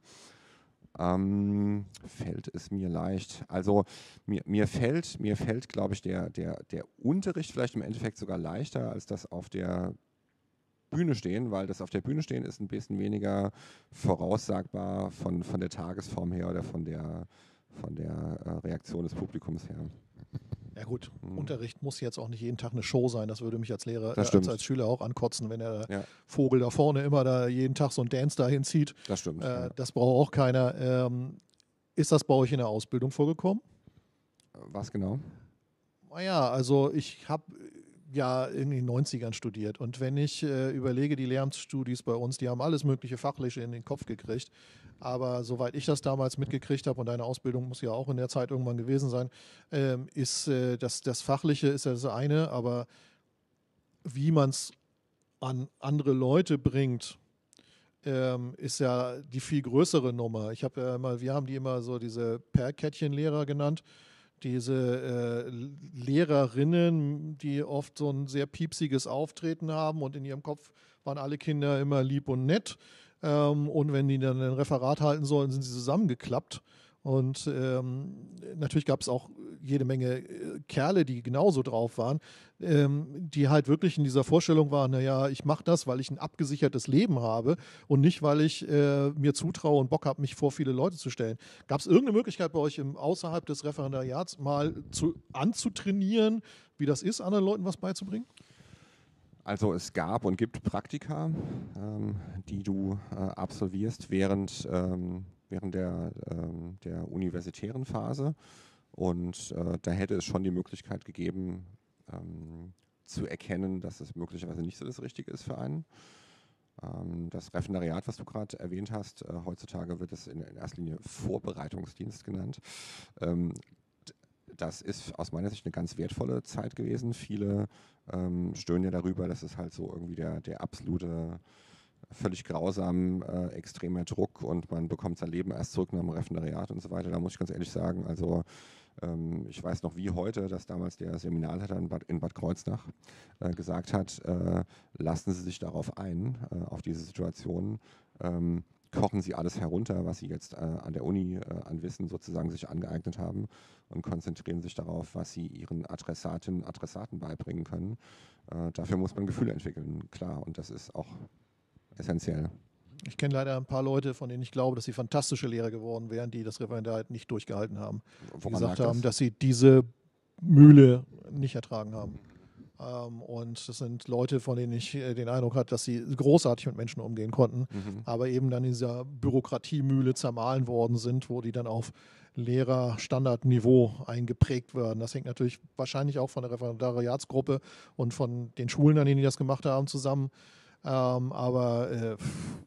Ähm, fällt es mir leicht. Also mir, mir fällt, mir fällt, glaube ich, der, der, der Unterricht vielleicht im Endeffekt sogar leichter als das auf der Bühne stehen, weil das auf der Bühne stehen ist ein bisschen weniger voraussagbar von, von der Tagesform her oder von der, von der äh, Reaktion des Publikums her. Ja gut, Mhm. Unterricht muss jetzt auch nicht jeden Tag eine Show sein. Das würde mich als Lehrer, äh, Das als, stimmt. als Schüler auch ankotzen, wenn der Ja, Vogel da vorne immer da jeden Tag so einen Dance dahin zieht. das stimmt. Äh, Ja. Das braucht auch keiner. Ähm, ist das bei euch in der Ausbildung vorgekommen? Was genau? Naja, also ich habe ja in den neunzigern studiert und wenn ich äh, überlege, die Lehramtsstudis bei uns, die haben alles mögliche Fachliche in den Kopf gekriegt, aber soweit ich das damals mitgekriegt habe und deine Ausbildung muss ja auch in der Zeit irgendwann gewesen sein, ähm, ist äh, das, das Fachliche ist ja das eine, aber wie man es an andere Leute bringt, ähm, ist ja die viel größere Nummer. Ich habe ja immer, wir haben die immer so diese Perlkettchenlehrer genannt, diese äh, Lehrerinnen, die oft so ein sehr piepsiges Auftreten haben und in ihrem Kopf waren alle Kinder immer lieb und nett. Ähm, und wenn die dann ein Referat halten sollen, sind sie zusammengeklappt. Und ähm, natürlich gab es auch jede Menge äh, Kerle, die genauso drauf waren, ähm, die halt wirklich in dieser Vorstellung waren, naja, ich mache das, weil ich ein abgesichertes Leben habe und nicht, weil ich äh, mir zutraue und Bock habe, mich vor viele Leute zu stellen. Gab es irgendeine Möglichkeit bei euch im, außerhalb des Referendariats mal zu, anzutrainieren, wie das ist, anderen Leuten was beizubringen? Also es gab und gibt Praktika, ähm, die du äh, absolvierst während, ähm, während der, ähm, der universitären Phase. Und äh, da hätte es schon die Möglichkeit gegeben, ähm, zu erkennen, dass es möglicherweise nicht so das Richtige ist für einen. Ähm, das Referendariat, was du gerade erwähnt hast, äh, heutzutage wird es in, in erster Linie Vorbereitungsdienst genannt. Ähm, Das ist aus meiner Sicht eine ganz wertvolle Zeit gewesen. Viele ähm, stöhnen ja darüber, dass es halt so irgendwie der, der absolute, völlig grausam, äh, extremer Druck und man bekommt sein Leben erst zurück nach dem Referendariat und so weiter. Da muss ich ganz ehrlich sagen, also ähm, ich weiß noch wie heute, dass damals der Seminarleiter in Bad, in Bad Kreuznach äh, gesagt hat, äh, lassen Sie sich darauf ein, äh, auf diese Situation. Ähm, kochen Sie alles herunter, was Sie jetzt äh, an der Uni äh, an Wissen sozusagen sich angeeignet haben und konzentrieren sich darauf, was Sie Ihren Adressatinnen und Adressaten beibringen können. Äh, dafür muss man Gefühle entwickeln, klar, und das ist auch essentiell. Ich kenne leider ein paar Leute, von denen ich glaube, dass sie fantastische Lehrer geworden wären, die das Referendariat nicht durchgehalten haben. Die Woran gesagt lag haben, das? dass sie diese Mühle nicht ertragen haben. Ähm, und das sind Leute, von denen ich äh, den Eindruck hatte, dass sie großartig mit Menschen umgehen konnten, Mhm. aber eben dann in dieser Bürokratiemühle zermahlen worden sind, wo die dann auf Lehrerstandardniveau eingeprägt werden. Das hängt natürlich wahrscheinlich auch von der Referendariatsgruppe und von den Schulen, an denen die das gemacht haben, zusammen. Ähm, aber äh,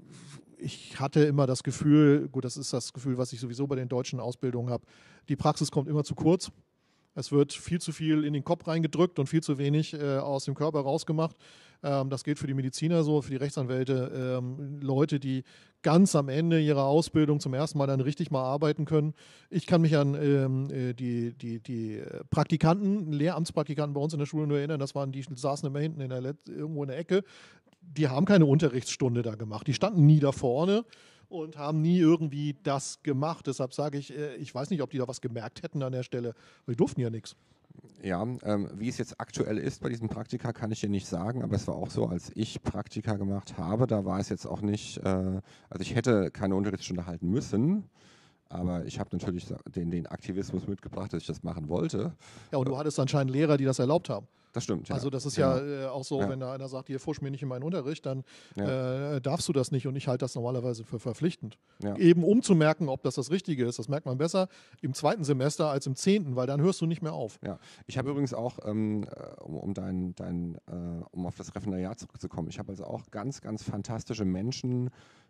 ich hatte immer das Gefühl, gut, das ist das Gefühl, was ich sowieso bei den deutschen Ausbildungen habe, die Praxis kommt immer zu kurz. Es wird viel zu viel in den Kopf reingedrückt und viel zu wenig äh, aus dem Körper rausgemacht. Ähm, das gilt für die Mediziner so, für die Rechtsanwälte, ähm, Leute, die ganz am Ende ihrer Ausbildung zum ersten Mal dann richtig mal arbeiten können. Ich kann mich an ähm, äh, die, die, die Praktikanten, Lehramtspraktikanten bei uns in der Schule nur erinnern, das waren die, saßen immer hinten in der Let irgendwo in der Ecke. Die haben keine Unterrichtsstunde da gemacht. Die standen nie da vorne und haben nie irgendwie das gemacht. Deshalb sage ich, äh, ich weiß nicht, ob die da was gemerkt hätten an der Stelle, weil die durften ja nichts. Ja, ähm, wie es jetzt aktuell ist bei diesem Praktika, kann ich dir nicht sagen, aber es war auch so, als ich Praktika gemacht habe, da war es jetzt auch nicht, äh, also ich hätte keine Unterrichtsstunde halten müssen, aber ich habe natürlich den, den Aktivismus mitgebracht, dass ich das machen wollte. Ja, und du hattest anscheinend Lehrer, die das erlaubt haben. Das stimmt, ja. Also das ist Genau. ja äh, auch so, Ja. wenn da einer sagt, hier fusch mir nicht in meinen Unterricht, dann Ja. äh, darfst du das nicht und ich halte das normalerweise für verpflichtend. Ja. Eben um zu merken, ob das das Richtige ist. Das merkt man besser im zweiten Semester als im zehnten, weil dann hörst du nicht mehr auf. Ja, ich habe übrigens auch, ähm, um, um, dein, dein, äh, um auf das Referendariat zurückzukommen, ich habe also auch ganz, ganz fantastische Menschen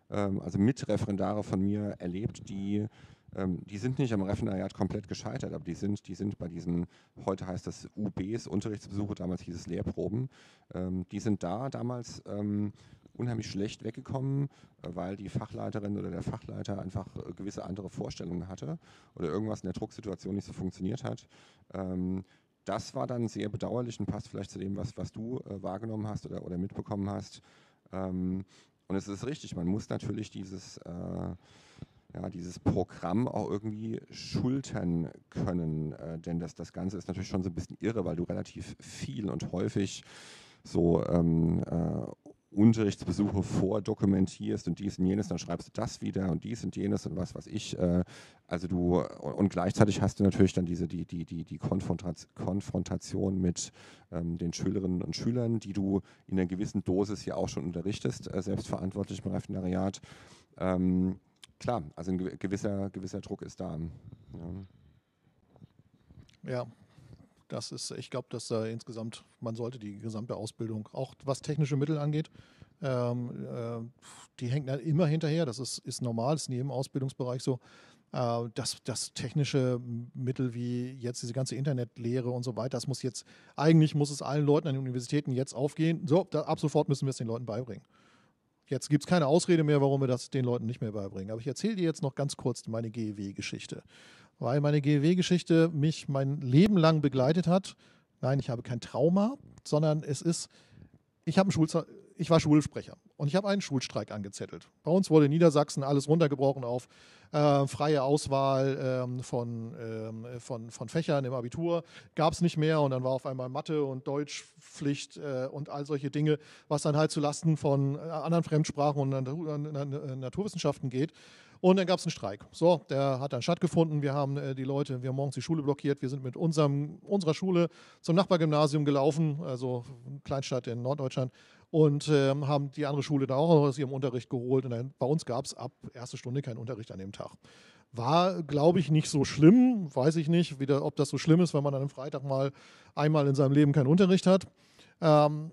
ähm, also Mitreferendare von mir erlebt, die ähm, die sind nicht am Referendariat komplett gescheitert, aber die sind, die sind bei diesen, heute heißt das U Bs, Unterrichtsbesuche, damals hieß es Lehrproben, ähm, die sind da damals ähm, unheimlich schlecht weggekommen, äh, weil die Fachleiterin oder der Fachleiter einfach äh, gewisse andere Vorstellungen hatte oder irgendwas in der Drucksituation nicht so funktioniert hat. Ähm, das war dann sehr bedauerlich und passt vielleicht zu dem, was, was du äh, wahrgenommen hast oder, oder mitbekommen hast. Ähm, und es ist richtig, man muss natürlich dieses äh, ja, dieses Programm auch irgendwie schultern können. Äh, denn das, das Ganze ist natürlich schon so ein bisschen irre, weil du relativ viel und häufig so ähm, äh, Unterrichtsbesuche vordokumentierst und dies und jenes, dann schreibst du das wieder und dies und jenes und was weiß ich. Äh, also du, und gleichzeitig hast du natürlich dann diese, die, die, die, die Konfrontation mit ähm, den Schülerinnen und Schülern, die du in einer gewissen Dosis ja auch schon unterrichtest, äh, selbstverantwortlich im Referendariat. Ähm, Klar, also ein gewisser, gewisser Druck ist da. Ja, ja, das ist, ich glaube, dass da insgesamt, man sollte die gesamte Ausbildung, auch was technische Mittel angeht, ähm, äh, die hängt immer hinterher, das ist, ist normal, ist in jedem Ausbildungsbereich so. Äh, das, das technische Mittel wie jetzt diese ganze Internetlehre und so weiter, das muss jetzt, eigentlich muss es allen Leuten an den Universitäten jetzt aufgehen. So, da, ab sofort müssen wir es den Leuten beibringen. Jetzt gibt es keine Ausrede mehr, warum wir das den Leuten nicht mehr beibringen. Aber ich erzähle dir jetzt noch ganz kurz meine G E W-Geschichte. Weil meine G E W-Geschichte mich mein Leben lang begleitet hat. Nein, ich habe kein Trauma, sondern es ist, ich, habe einen Schulze- ich war Schulsprecher und ich habe einen Schulstreik angezettelt. Bei uns wurde in Niedersachsen alles runtergebrochen auf äh, freie Auswahl ähm, von, ähm, von, von Fächern im Abitur. Gab es nicht mehr und dann war auf einmal Mathe und Deutschpflicht äh, und all solche Dinge, was dann halt zulasten von äh, anderen Fremdsprachen und Natur- äh, Naturwissenschaften geht. Und dann gab es einen Streik. So, der hat dann stattgefunden. Wir haben äh, die Leute, wir haben morgens die Schule blockiert. Wir sind mit unserem, unserer Schule zum Nachbargymnasium gelaufen, also Kleinstadt in Norddeutschland, und äh, haben die andere Schule da auch aus ihrem Unterricht geholt. Und dann, bei uns gab es ab erste Stunde keinen Unterricht an dem Tag. War, glaube ich, nicht so schlimm. Weiß ich nicht, wieder, ob das so schlimm ist, wenn man an einem Freitag mal einmal in seinem Leben keinen Unterricht hat. Ähm,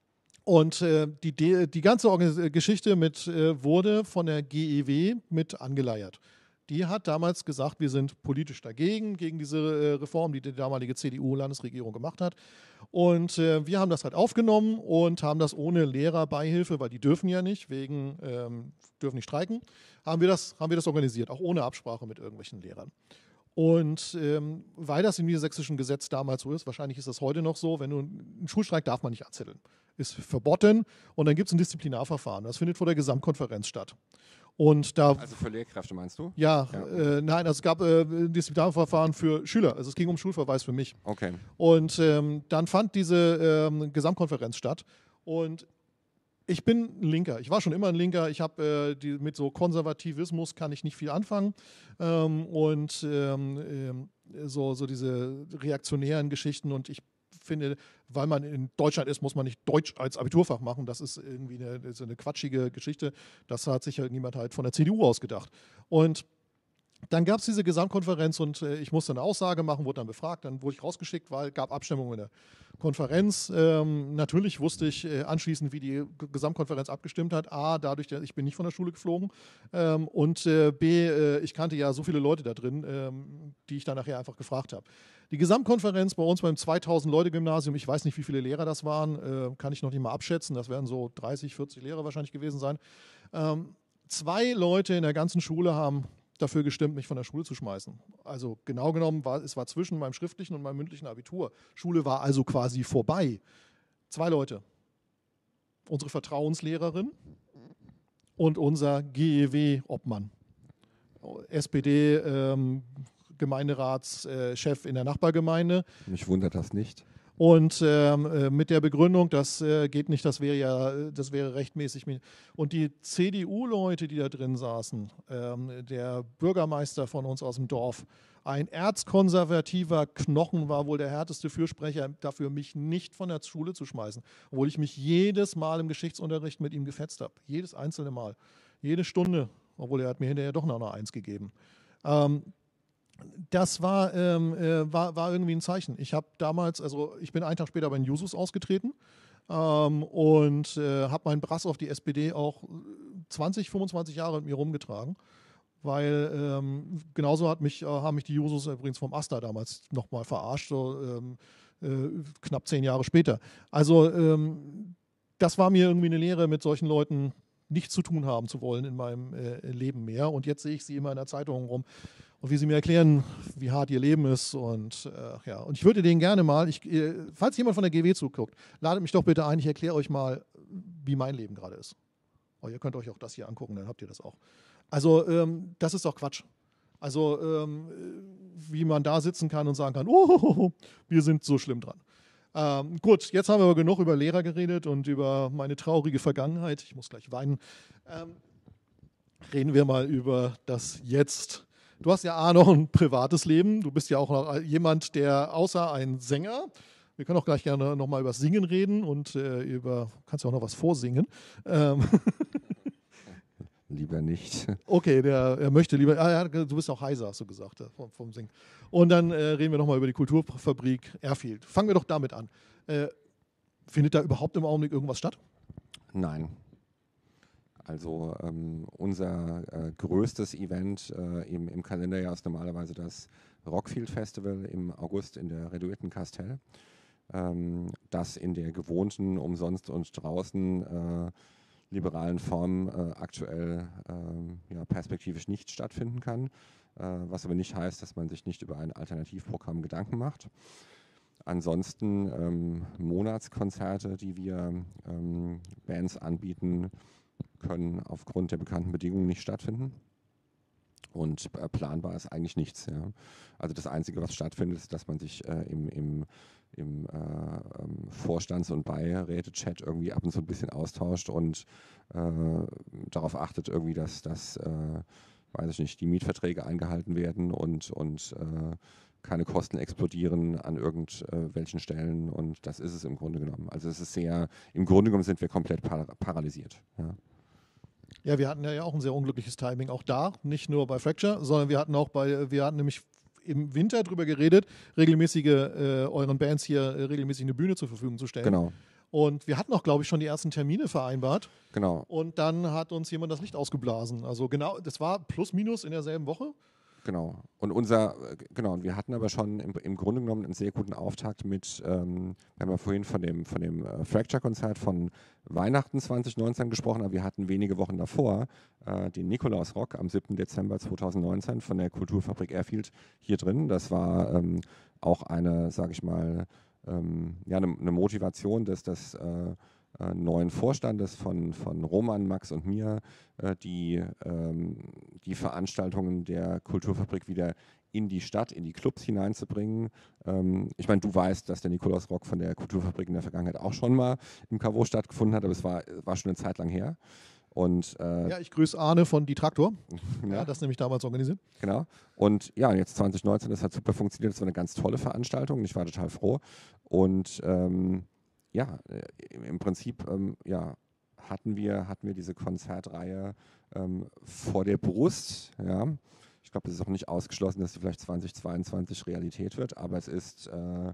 Und äh, die, die ganze Organ- Geschichte mit, äh, wurde von der G E W mit angeleiert. Die hat damals gesagt, wir sind politisch dagegen, gegen diese äh, Reform, die die damalige C D U-Landesregierung gemacht hat. Und äh, wir haben das halt aufgenommen und haben das ohne Lehrerbeihilfe, weil die dürfen ja nicht, wegen ähm, dürfen nicht streiken, haben wir, das, haben wir das organisiert, auch ohne Absprache mit irgendwelchen Lehrern. Und ähm, weil das im niedersächsischen Gesetz damals so ist, wahrscheinlich ist das heute noch so, wenn du einen Schulstreik darf man nicht anzetteln. Ist verboten und dann gibt es ein Disziplinarverfahren. Das findet vor der Gesamtkonferenz statt. Und da, also für Lehrkräfte meinst du? Ja, ja. Äh, nein, also es gab äh, ein Disziplinarverfahren für Schüler. Also es ging um Schulverweis für mich. Okay. Und ähm, dann fand diese ähm, Gesamtkonferenz statt. Und ich bin ein Linker. Ich war schon immer ein Linker. Ich habe äh, mit so Konservativismus kann ich nicht viel anfangen. Ähm, und ähm, äh, so, so diese reaktionären Geschichten. Und ich finde, weil man in Deutschland ist, muss man nicht Deutsch als Abiturfach machen. Das ist irgendwie eine, so eine quatschige Geschichte. Das hat sich halt niemand halt von der C D U ausgedacht. Und dann gab es diese Gesamtkonferenz und äh, ich musste eine Aussage machen, wurde dann befragt, dann wurde ich rausgeschickt, weil es gab Abstimmungen in der Konferenz. Ähm, natürlich wusste ich äh, anschließend, wie die G- Gesamtkonferenz abgestimmt hat. A, dadurch, dass ich bin nicht von der Schule geflogen ähm, und äh, B, äh, ich kannte ja so viele Leute da drin, ähm, die ich dann nachher einfach gefragt habe. Die Gesamtkonferenz bei uns beim zweitausend-Leute-Gymnasium, ich weiß nicht, wie viele Lehrer das waren, äh, kann ich noch nicht mal abschätzen, das werden so dreißig, vierzig Lehrer wahrscheinlich gewesen sein. Ähm, zwei Leute in der ganzen Schule haben dafür gestimmt, mich von der Schule zu schmeißen. Also genau genommen, war, es war zwischen meinem schriftlichen und meinem mündlichen Abitur. Schule war also quasi vorbei. Zwei Leute. Unsere Vertrauenslehrerin und unser G E W-Obmann. S P D ähm, Gemeinderatschef in der Nachbargemeinde. Mich wundert das nicht. Und ähm, mit der Begründung, das äh, geht nicht, das wäre ja, das wäre rechtmäßig. Und die C D U-Leute, die da drin saßen, ähm, der Bürgermeister von uns aus dem Dorf, ein erzkonservativer Knochen, war wohl der härteste Fürsprecher dafür, mich nicht von der Schule zu schmeißen. Obwohl ich mich jedes Mal im Geschichtsunterricht mit ihm gefetzt habe. Jedes einzelne Mal. Jede Stunde. Obwohl er hat mir hinterher doch noch eine Eins gegeben. Ähm, Das war, ähm, äh, war, war irgendwie ein Zeichen. Ich habe damals, also ich bin einen Tag später bei den Jusos ausgetreten ähm, und äh, habe meinen Brass auf die S P D auch zwanzig, fünfundzwanzig Jahre mit mir rumgetragen, weil ähm, genauso hat mich, äh, haben mich die Jusos übrigens vom Asta damals nochmal verarscht, so ähm, äh, knapp zehn Jahre später. Also ähm, das war mir irgendwie eine Lehre, mit solchen Leuten nichts zu tun haben zu wollen in meinem äh, Leben mehr. Und jetzt sehe ich sie immer in der Zeitung rum und wie sie mir erklären, wie hart ihr Leben ist. Und äh, ja, und ich würde denen gerne mal, ich, äh, falls jemand von der G W zuguckt, ladet mich doch bitte ein, ich erkläre euch mal, wie mein Leben gerade ist. Oh, ihr könnt euch auch das hier angucken, dann habt ihr das auch. Also ähm, das ist doch Quatsch. Also ähm, wie man da sitzen kann und sagen kann, oh, wir sind so schlimm dran. Ähm, gut, jetzt haben wir aber genug über Lehrer geredet und über meine traurige Vergangenheit. Ich muss gleich weinen. Ähm, reden wir mal über das Jetzt. Du hast ja A, noch ein privates Leben. Du bist ja auch noch jemand, der außer ein Sänger, wir können auch gleich gerne nochmal über Singen reden und äh, über, kannst ja auch noch was vorsingen. Ähm, Lieber nicht. Okay, der er möchte lieber. Ah, ja, du bist auch heiser, hast du gesagt, vom, vom Singen. Und dann äh, reden wir nochmal über die Kulturfabrik Erfield. Fangen wir doch damit an. Äh, findet da überhaupt im Augenblick irgendwas statt? Nein. Also ähm, unser äh, größtes Event äh, im, im Kalenderjahr ist normalerweise das Rockfield Festival im August in der Reduiten Kastell. Ähm, das in der gewohnten, umsonst und draußen äh, liberalen Form äh, aktuell äh, ja, perspektivisch nicht stattfinden kann, äh, was aber nicht heißt, dass man sich nicht über ein Alternativprogramm Gedanken macht. Ansonsten ähm, Monatskonzerte, die wir ähm, Bands anbieten, können aufgrund der bekannten Bedingungen nicht stattfinden. Und äh, planbar ist eigentlich nichts. Ja. Also das Einzige, was stattfindet, ist, dass man sich äh, im, im, im äh, ähm, Vorstands- und Beiräte-Chat irgendwie ab und zu ein bisschen austauscht und äh, darauf achtet, irgendwie, dass, dass äh, weiß ich nicht, die Mietverträge eingehalten werden und, und äh, keine Kosten explodieren an irgendwelchen Stellen. Und das ist es im Grunde genommen. Also es ist sehr, im Grunde genommen sind wir komplett par paralysiert. Ja. Ja, wir hatten ja auch ein sehr unglückliches Timing, auch da, nicht nur bei Fracture, sondern wir hatten auch bei, wir hatten nämlich im Winter darüber geredet, regelmäßige, äh, euren Bands hier äh, regelmäßig eine Bühne zur Verfügung zu stellen. Genau. Und wir hatten auch, glaube ich, schon die ersten Termine vereinbart. Genau. Und dann hat uns jemand das Licht ausgeblasen. Also genau, das war plus minus in derselben Woche. Genau. Und unser, genau, und wir hatten aber schon im, im Grunde genommen einen sehr guten Auftakt mit, ähm, wir haben ja vorhin von dem, von dem äh, Fracture-Konzert von Weihnachten zwanzig neunzehn gesprochen, aber wir hatten wenige Wochen davor äh, den Nikolausrock am siebten Dezember zweitausendneunzehn von der Kulturfabrik Erfield hier drin. Das war ähm, auch eine, sage ich mal, ähm, ja, eine, eine Motivation, dass das äh, Äh, neuen Vorstandes von, von Roman, Max und mir, äh, die ähm, die Veranstaltungen der Kulturfabrik wieder in die Stadt, in die Clubs hineinzubringen. Ähm, ich meine, du weißt, dass der Nikolausrock von der Kulturfabrik in der Vergangenheit auch schon mal im K W stattgefunden hat, aber es war, war schon eine Zeit lang her. Und, äh, ja, ich grüße Arne von Die Traktor. ja. Ja, das nämlich damals organisiert. Genau. Und ja, jetzt zwanzig neunzehn, das hat super funktioniert. Das war eine ganz tolle Veranstaltung und ich war total froh. Und ähm, ja, im Prinzip ähm, ja, hatten, wir, hatten wir diese Konzertreihe ähm, vor der Brust. Ja. Ich glaube, es ist auch nicht ausgeschlossen, dass sie vielleicht zwanzig zweiundzwanzig Realität wird, aber es ist, äh,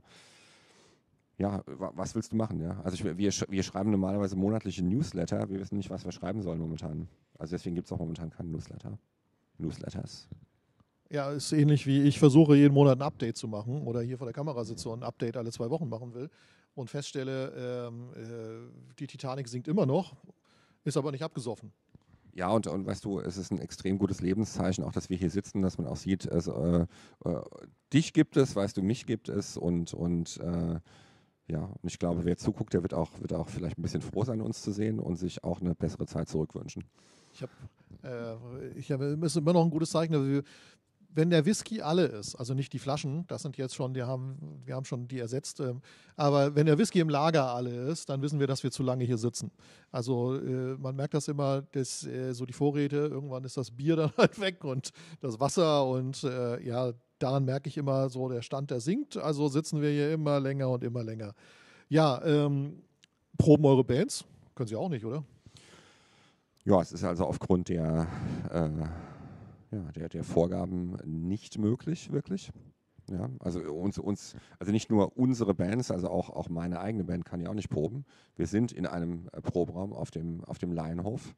ja, was willst du machen? Ja? Also ich, wir, wir schreiben normalerweise monatliche Newsletter, wir wissen nicht, was wir schreiben sollen momentan. Also deswegen gibt es auch momentan keinen Newsletter. Newsletters. Ja, ist ähnlich wie ich versuche, jeden Monat ein Update zu machen oder hier vor der Kamera sitze und ein Update alle zwei Wochen machen will und feststelle, ähm, äh, die Titanic sinkt immer noch, ist aber nicht abgesoffen. Ja, und, und weißt du, es ist ein extrem gutes Lebenszeichen, auch dass wir hier sitzen, dass man auch sieht, also, äh, äh, dich gibt es, weißt du, mich gibt es und, und äh, ja, und ich glaube, wer zuguckt, der wird auch, wird auch vielleicht ein bisschen froh sein, uns zu sehen und sich auch eine bessere Zeit zurückwünschen. Ich habe, äh, ich habe, ist immer noch ein gutes Zeichen, dass wir, wenn der Whisky alle ist, also nicht die Flaschen, das sind jetzt schon, die haben, wir haben schon die ersetzt, ähm, aber wenn der Whisky im Lager alle ist, dann wissen wir, dass wir zu lange hier sitzen. Also äh, man merkt das immer, dass äh, so die Vorräte, irgendwann ist das Bier dann halt weg und das Wasser und äh, ja, daran merke ich immer so, der Stand, der sinkt, also sitzen wir hier immer länger und immer länger. Ja, ähm, proben eure Bands? Können Sie auch nicht, oder? Ja, es ist also aufgrund der äh, Ja, der, der Vorgaben nicht möglich, wirklich. Ja, also uns, uns, also nicht nur unsere Bands, also auch, auch meine eigene Band kann ja auch nicht proben. Wir sind in einem äh, Proberaum auf dem, auf dem Laienhof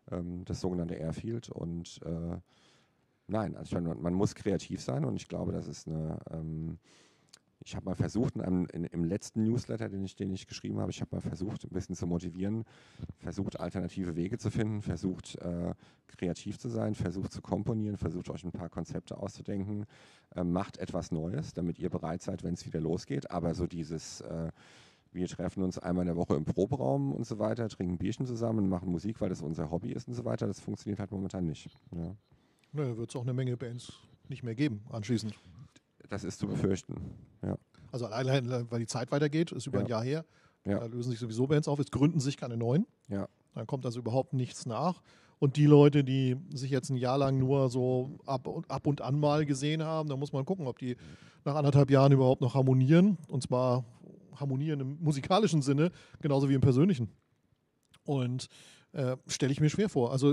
ähm, das sogenannte Airfield. Und äh, nein, also ich meine, man, man muss kreativ sein und ich glaube, das ist eine... Ähm, Ich habe mal versucht, in einem, in, im letzten Newsletter, den ich, den ich geschrieben habe, ich habe mal versucht, ein bisschen zu motivieren, versucht, alternative Wege zu finden, versucht, äh, kreativ zu sein, versucht zu komponieren, versucht, euch ein paar Konzepte auszudenken, äh, macht etwas Neues, damit ihr bereit seid, wenn es wieder losgeht. Aber so dieses, äh, wir treffen uns einmal in der Woche im Proberaum und so weiter, trinken Bierchen zusammen, machen Musik, weil das unser Hobby ist und so weiter, das funktioniert halt momentan nicht. Ja. Naja, wird es auch eine Menge Bands nicht mehr geben anschließend. Das ist zu befürchten, ja. Also allein, weil die Zeit weitergeht, ist über Ja. ein Jahr her, Ja. da lösen sich sowieso Bands auf, es gründen sich keine neuen, Ja. dann kommt also überhaupt nichts nach. Und die Leute, die sich jetzt ein Jahr lang nur so ab und, ab und an mal gesehen haben, da muss man gucken, ob die nach anderthalb Jahren überhaupt noch harmonieren. Und zwar harmonieren im musikalischen Sinne, genauso wie im persönlichen. Und äh, stelle ich mir schwer vor. Also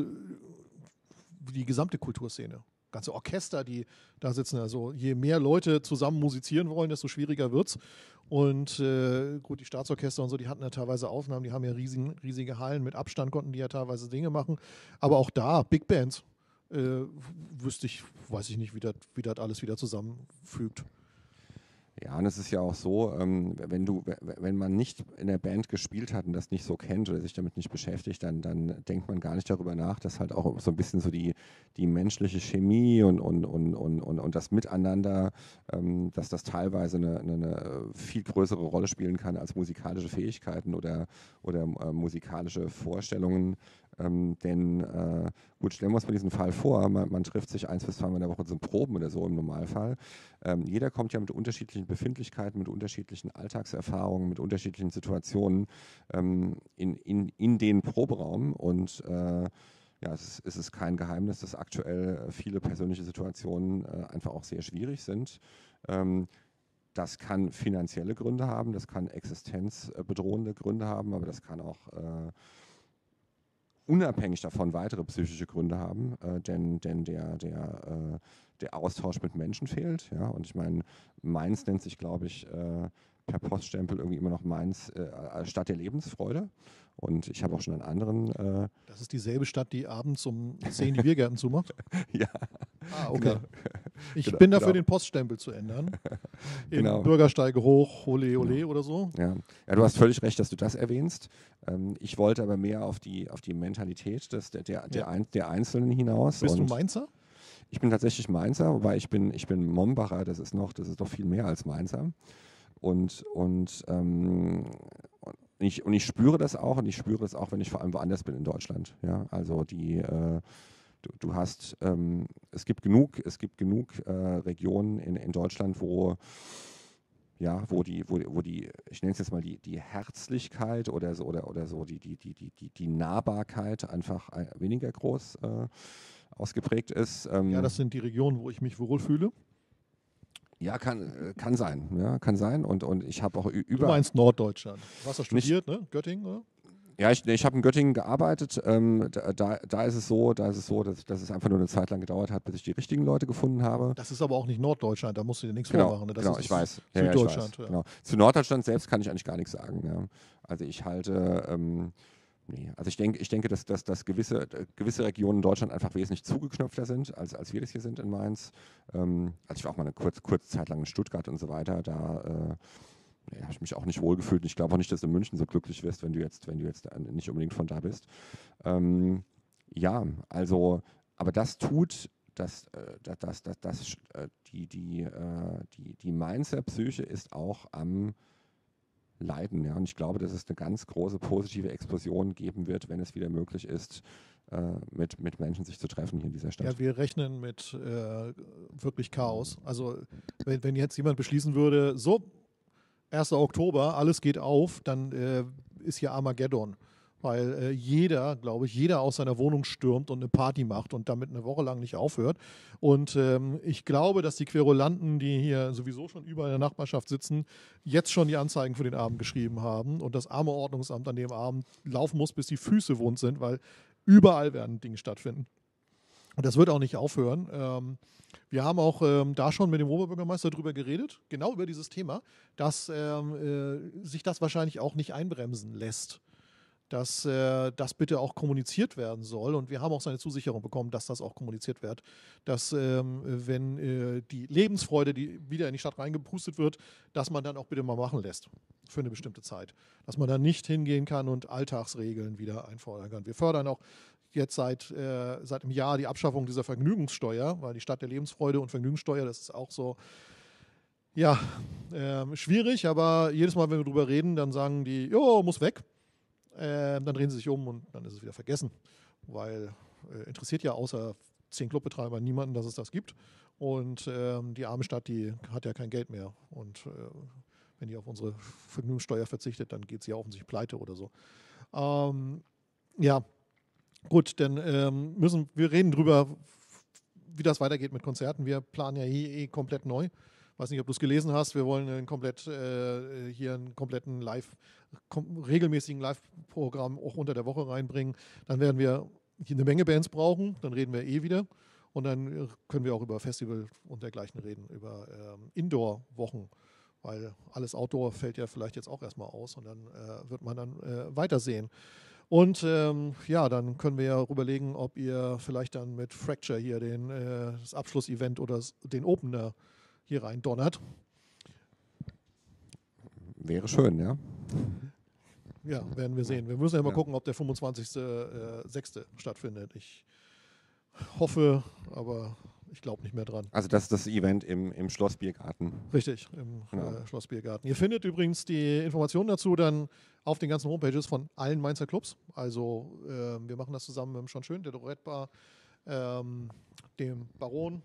die gesamte Kulturszene. Ganze Orchester, die da sitzen. Also je mehr Leute zusammen musizieren wollen, desto schwieriger wird es. Und äh, gut, die Staatsorchester und so, die hatten ja teilweise Aufnahmen, die haben ja riesigen, riesige Hallen, mit Abstand konnten die ja teilweise Dinge machen. Aber auch da, Big Bands, äh, wüsste ich, weiß ich nicht, wie das wie das alles wieder zusammenfügt. Ja, und es ist ja auch so, ähm, wenn du, wenn man nicht in der Band gespielt hat und das nicht so kennt oder sich damit nicht beschäftigt, dann, dann denkt man gar nicht darüber nach, dass halt auch so ein bisschen so die, die menschliche Chemie und, und, und, und, und, und das Miteinander, ähm, dass das teilweise eine, eine, eine viel größere Rolle spielen kann als musikalische Fähigkeiten oder, oder äh, musikalische Vorstellungen. Ähm, denn äh, gut, stellen wir uns mal diesen Fall vor, man, man trifft sich eins bis zweimal in der Woche zum Proben oder so im Normalfall. Ähm, jeder kommt ja mit unterschiedlichen Befindlichkeiten, mit unterschiedlichen Alltagserfahrungen, mit unterschiedlichen Situationen ähm, in, in, in den Proberaum und äh, ja, es ist, es ist kein Geheimnis, dass aktuell viele persönliche Situationen äh, einfach auch sehr schwierig sind. Ähm, das kann finanzielle Gründe haben, das kann existenzbedrohende Gründe haben, aber das kann auch äh, unabhängig davon weitere psychische Gründe haben, äh, denn, denn der, der, äh, der Austausch mit Menschen fehlt. Ja? Und ich meine, Mainz nennt sich, glaube ich, äh, per Poststempel irgendwie immer noch Mainz äh, Stadt der Lebensfreude. Und ich habe auch schon an anderen... Äh Das ist dieselbe Stadt, die abends um zehn die Biergärten zumacht? Ja. Ah, okay. Genau. Ich Genau, bin dafür, genau. den Poststempel zu ändern. In Genau. Bürgersteige hoch, ole ole Genau. oder so. Ja. Ja, du hast völlig recht, dass du das erwähnst. Ähm, ich wollte aber mehr auf die, auf die Mentalität des, der, der, der, Ja. ein, der Einzelnen hinaus. Bist Und du Mainzer? Ich bin tatsächlich Mainzer, wobei ich bin, ich bin Mombacher, das ist noch, das ist doch viel mehr als Mainzer. Und, und, ähm, und, ich, und ich spüre das auch und ich spüre das auch, wenn ich vor allem woanders bin in Deutschland. Ja? Also die, äh, du, du hast, ähm, es gibt genug, es gibt genug äh, Regionen in, in Deutschland, wo ja, wo die, wo, wo die, ich nenne es jetzt mal die, die Herzlichkeit oder so, oder, oder so, die, die, die, die, die, die Nahbarkeit einfach äh, weniger groß äh, ausgeprägt ist. Ähm, Ja, das sind die Regionen, wo ich mich wohlfühle. ja, kann, äh, kann sein, ja, kann sein. Und, und ich habe auch ü- Du über. meinst Norddeutschland. Du hast da studiert, ne? Göttingen, oder? Ja, ich, ich habe in Göttingen gearbeitet. Ähm, da, da, da ist es so, da ist es so, dass, dass es einfach nur eine Zeit lang gedauert hat, bis ich die richtigen Leute gefunden habe. Das ist aber auch nicht Norddeutschland, da musst du dir nichts Genau, vormachen. Ne? Das genau, ist ich weiß. Ja, ja, ich Süddeutschland. weiß, Ja. genau. Zu Norddeutschland selbst kann ich eigentlich gar nichts sagen. Ja. Also ich halte, ähm, nee, also ich denke, ich denke, dass, dass, dass gewisse, äh, gewisse Regionen in Deutschland einfach wesentlich zugeknöpfter sind, als, als wir das hier sind in Mainz. Ähm, also ich war auch mal eine kurze, kurze Zeit lang in Stuttgart und so weiter, da äh, nee, habe ich mich auch nicht wohlgefühlt. Und ich glaube auch nicht, dass du in München so glücklich wirst, wenn du jetzt, wenn du jetzt nicht unbedingt von da bist. Ähm, ja, also, aber das tut, dass, äh, dass, dass, dass, dass äh, die, die, äh, die, die Mainzer Psyche ist auch am Leiden. Ja? Und ich glaube, dass es eine ganz große positive Explosion geben wird, wenn es wieder möglich ist, äh, mit, mit Menschen sich zu treffen hier in dieser Stadt. Ja, wir rechnen mit äh, wirklich Chaos. Also wenn, wenn jetzt jemand beschließen würde, so, erster Oktober, alles geht auf, dann äh, ist hier Armageddon. Weil äh, jeder, glaube ich, jeder aus seiner Wohnung stürmt und eine Party macht und damit eine Woche lang nicht aufhört. Und ähm, ich glaube, dass die Querulanten, die hier sowieso schon überall in der Nachbarschaft sitzen, jetzt schon die Anzeigen für den Abend geschrieben haben und das arme Ordnungsamt an dem Abend laufen muss, bis die Füße wund sind, weil überall werden Dinge stattfinden. Und das wird auch nicht aufhören. Ähm, wir haben auch ähm, da schon mit dem Oberbürgermeister drüber geredet, genau über dieses Thema, dass ähm, äh, sich das wahrscheinlich auch nicht einbremsen lässt. dass äh, das bitte auch kommuniziert werden soll. Und wir haben auch seine Zusicherung bekommen, dass das auch kommuniziert wird. Dass, ähm, wenn äh, die Lebensfreude, die wieder in die Stadt reingepustet wird, dass man dann auch bitte mal machen lässt für eine bestimmte Zeit. Dass man dann nicht hingehen kann und Alltagsregeln wieder einfordern kann. Wir fördern auch jetzt seit, äh, seit einem Jahr die Abschaffung dieser Vergnügungssteuer, weil die Stadt der Lebensfreude und Vergnügungssteuer, das ist auch so, ja, äh, schwierig, aber jedes Mal, wenn wir drüber reden, dann sagen die, jo, muss weg. Äh, dann drehen sie sich um und dann ist es wieder vergessen, weil äh, interessiert ja außer zehn Clubbetreiber niemanden, dass es das gibt. Und ähm, die arme Stadt, die hat ja kein Geld mehr. Und äh, wenn die auf unsere Vergnügungssteuer verzichtet, dann geht sie ja offensichtlich pleite oder so. Ähm, ja, gut, dann ähm, müssen wir reden drüber, wie das weitergeht mit Konzerten. Wir planen ja hier eh komplett neu. Ich weiß nicht, ob du es gelesen hast. Wir wollen einen komplett, äh, hier einen kompletten Live, kom regelmäßigen Live-Programm auch unter der Woche reinbringen. Dann werden wir hier eine Menge Bands brauchen. Dann reden wir eh wieder. Und dann können wir auch über Festival und dergleichen reden, über ähm, Indoor-Wochen. Weil alles Outdoor fällt ja vielleicht jetzt auch erstmal aus. Und dann äh, wird man dann äh, weitersehen. Und ähm, ja, dann können wir ja überlegen, ob ihr vielleicht dann mit Fracture hier den, äh, das Abschlussevent oder den Opener hier rein donnert. Wäre schön, ja. Ja, werden wir sehen. Wir müssen ja mal ja. gucken, ob der fünfundzwanzigster sechste stattfindet. Ich hoffe, aber ich glaube nicht mehr dran. Also das ist das Event im, im Schlossbiergarten. Richtig, im Genau. äh, Schlossbiergarten. Ihr findet übrigens die Informationen dazu dann auf den ganzen Homepages von allen Mainzer Clubs. Also äh, wir machen das zusammen mit dem Schon Schön, der Dorette Bar, ähm, dem Baron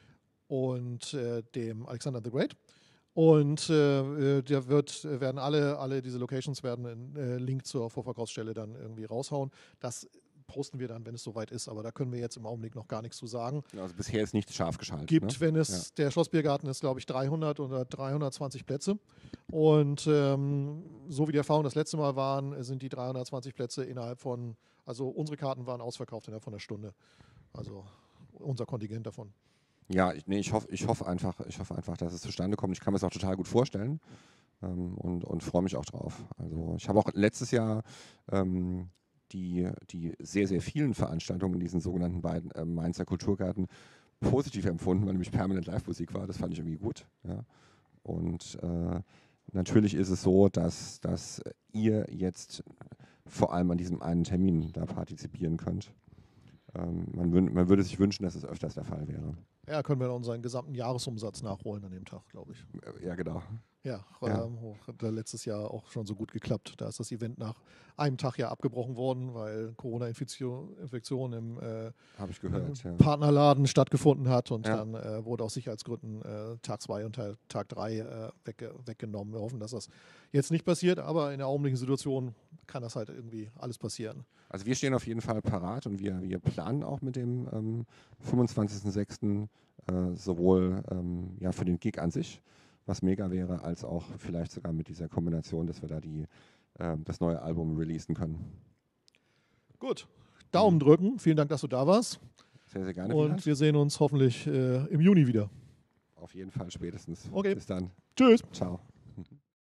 und äh, dem Alexander the Great. Und äh, da wird, werden alle, alle diese Locations werden einen äh, Link zur Vorverkaufsstelle dann irgendwie raushauen. Das posten wir dann, wenn es soweit ist, aber da können wir jetzt im Augenblick noch gar nichts zu sagen. Also bisher ist nicht scharf geschaltet. Gibt, ne? wenn es, ja. Der Schlossbiergarten ist, glaube ich, dreihundert oder dreihundertzwanzig Plätze. Und ähm, so wie die Erfahrungen das letzte Mal waren, sind die dreihundertzwanzig Plätze innerhalb von, also unsere Karten waren ausverkauft innerhalb von einer Stunde. Also unser Kontingent davon. Ja, ich, nee, ich hoffe ich hoff einfach, ich hoffe einfach, dass es zustande kommt. Ich kann mir das auch total gut vorstellen ähm, und, und freue mich auch drauf. Also ich habe auch letztes Jahr ähm, die, die sehr, sehr vielen Veranstaltungen in diesen sogenannten beiden äh, Mainzer Kulturgarten positiv empfunden, weil nämlich permanent Live-Musik war. Das fand ich irgendwie gut. Ja. Und äh, natürlich ist es so, dass, dass ihr jetzt vor allem an diesem einen Termin da partizipieren könnt. Ähm, man, wün- man würde sich wünschen, dass es öfters der Fall wäre. Ja, können wir unseren gesamten Jahresumsatz nachholen an dem Tag, glaube ich. Ja, genau. Ja, Ja. Ähm, hat letztes Jahr auch schon so gut geklappt. Da ist das Event nach einem Tag ja abgebrochen worden, weil Corona-Infektion Infektion im äh, Habe ich gehört. Ja. Partnerladen stattgefunden hat und Ja. dann äh, wurde aus Sicherheitsgründen äh, Tag zwei und Teil, Tag drei äh, wegge weggenommen. Wir hoffen, dass das jetzt nicht passiert, aber in der augenblicklichen Situation kann das halt irgendwie alles passieren. Also wir stehen auf jeden Fall parat und wir, wir planen auch mit dem ähm, fünfundzwanzigsten sechsten Äh, sowohl ähm, ja, für den Gig an sich, was mega wäre, als auch vielleicht sogar mit dieser Kombination, dass wir da die, äh, das neue Album releasen können. Gut, Daumen drücken. Vielen Dank, dass du da warst. Sehr, sehr gerne. Und wir sehen uns hoffentlich äh, im Juni wieder. Auf jeden Fall spätestens. Okay. Bis dann. Tschüss. Ciao.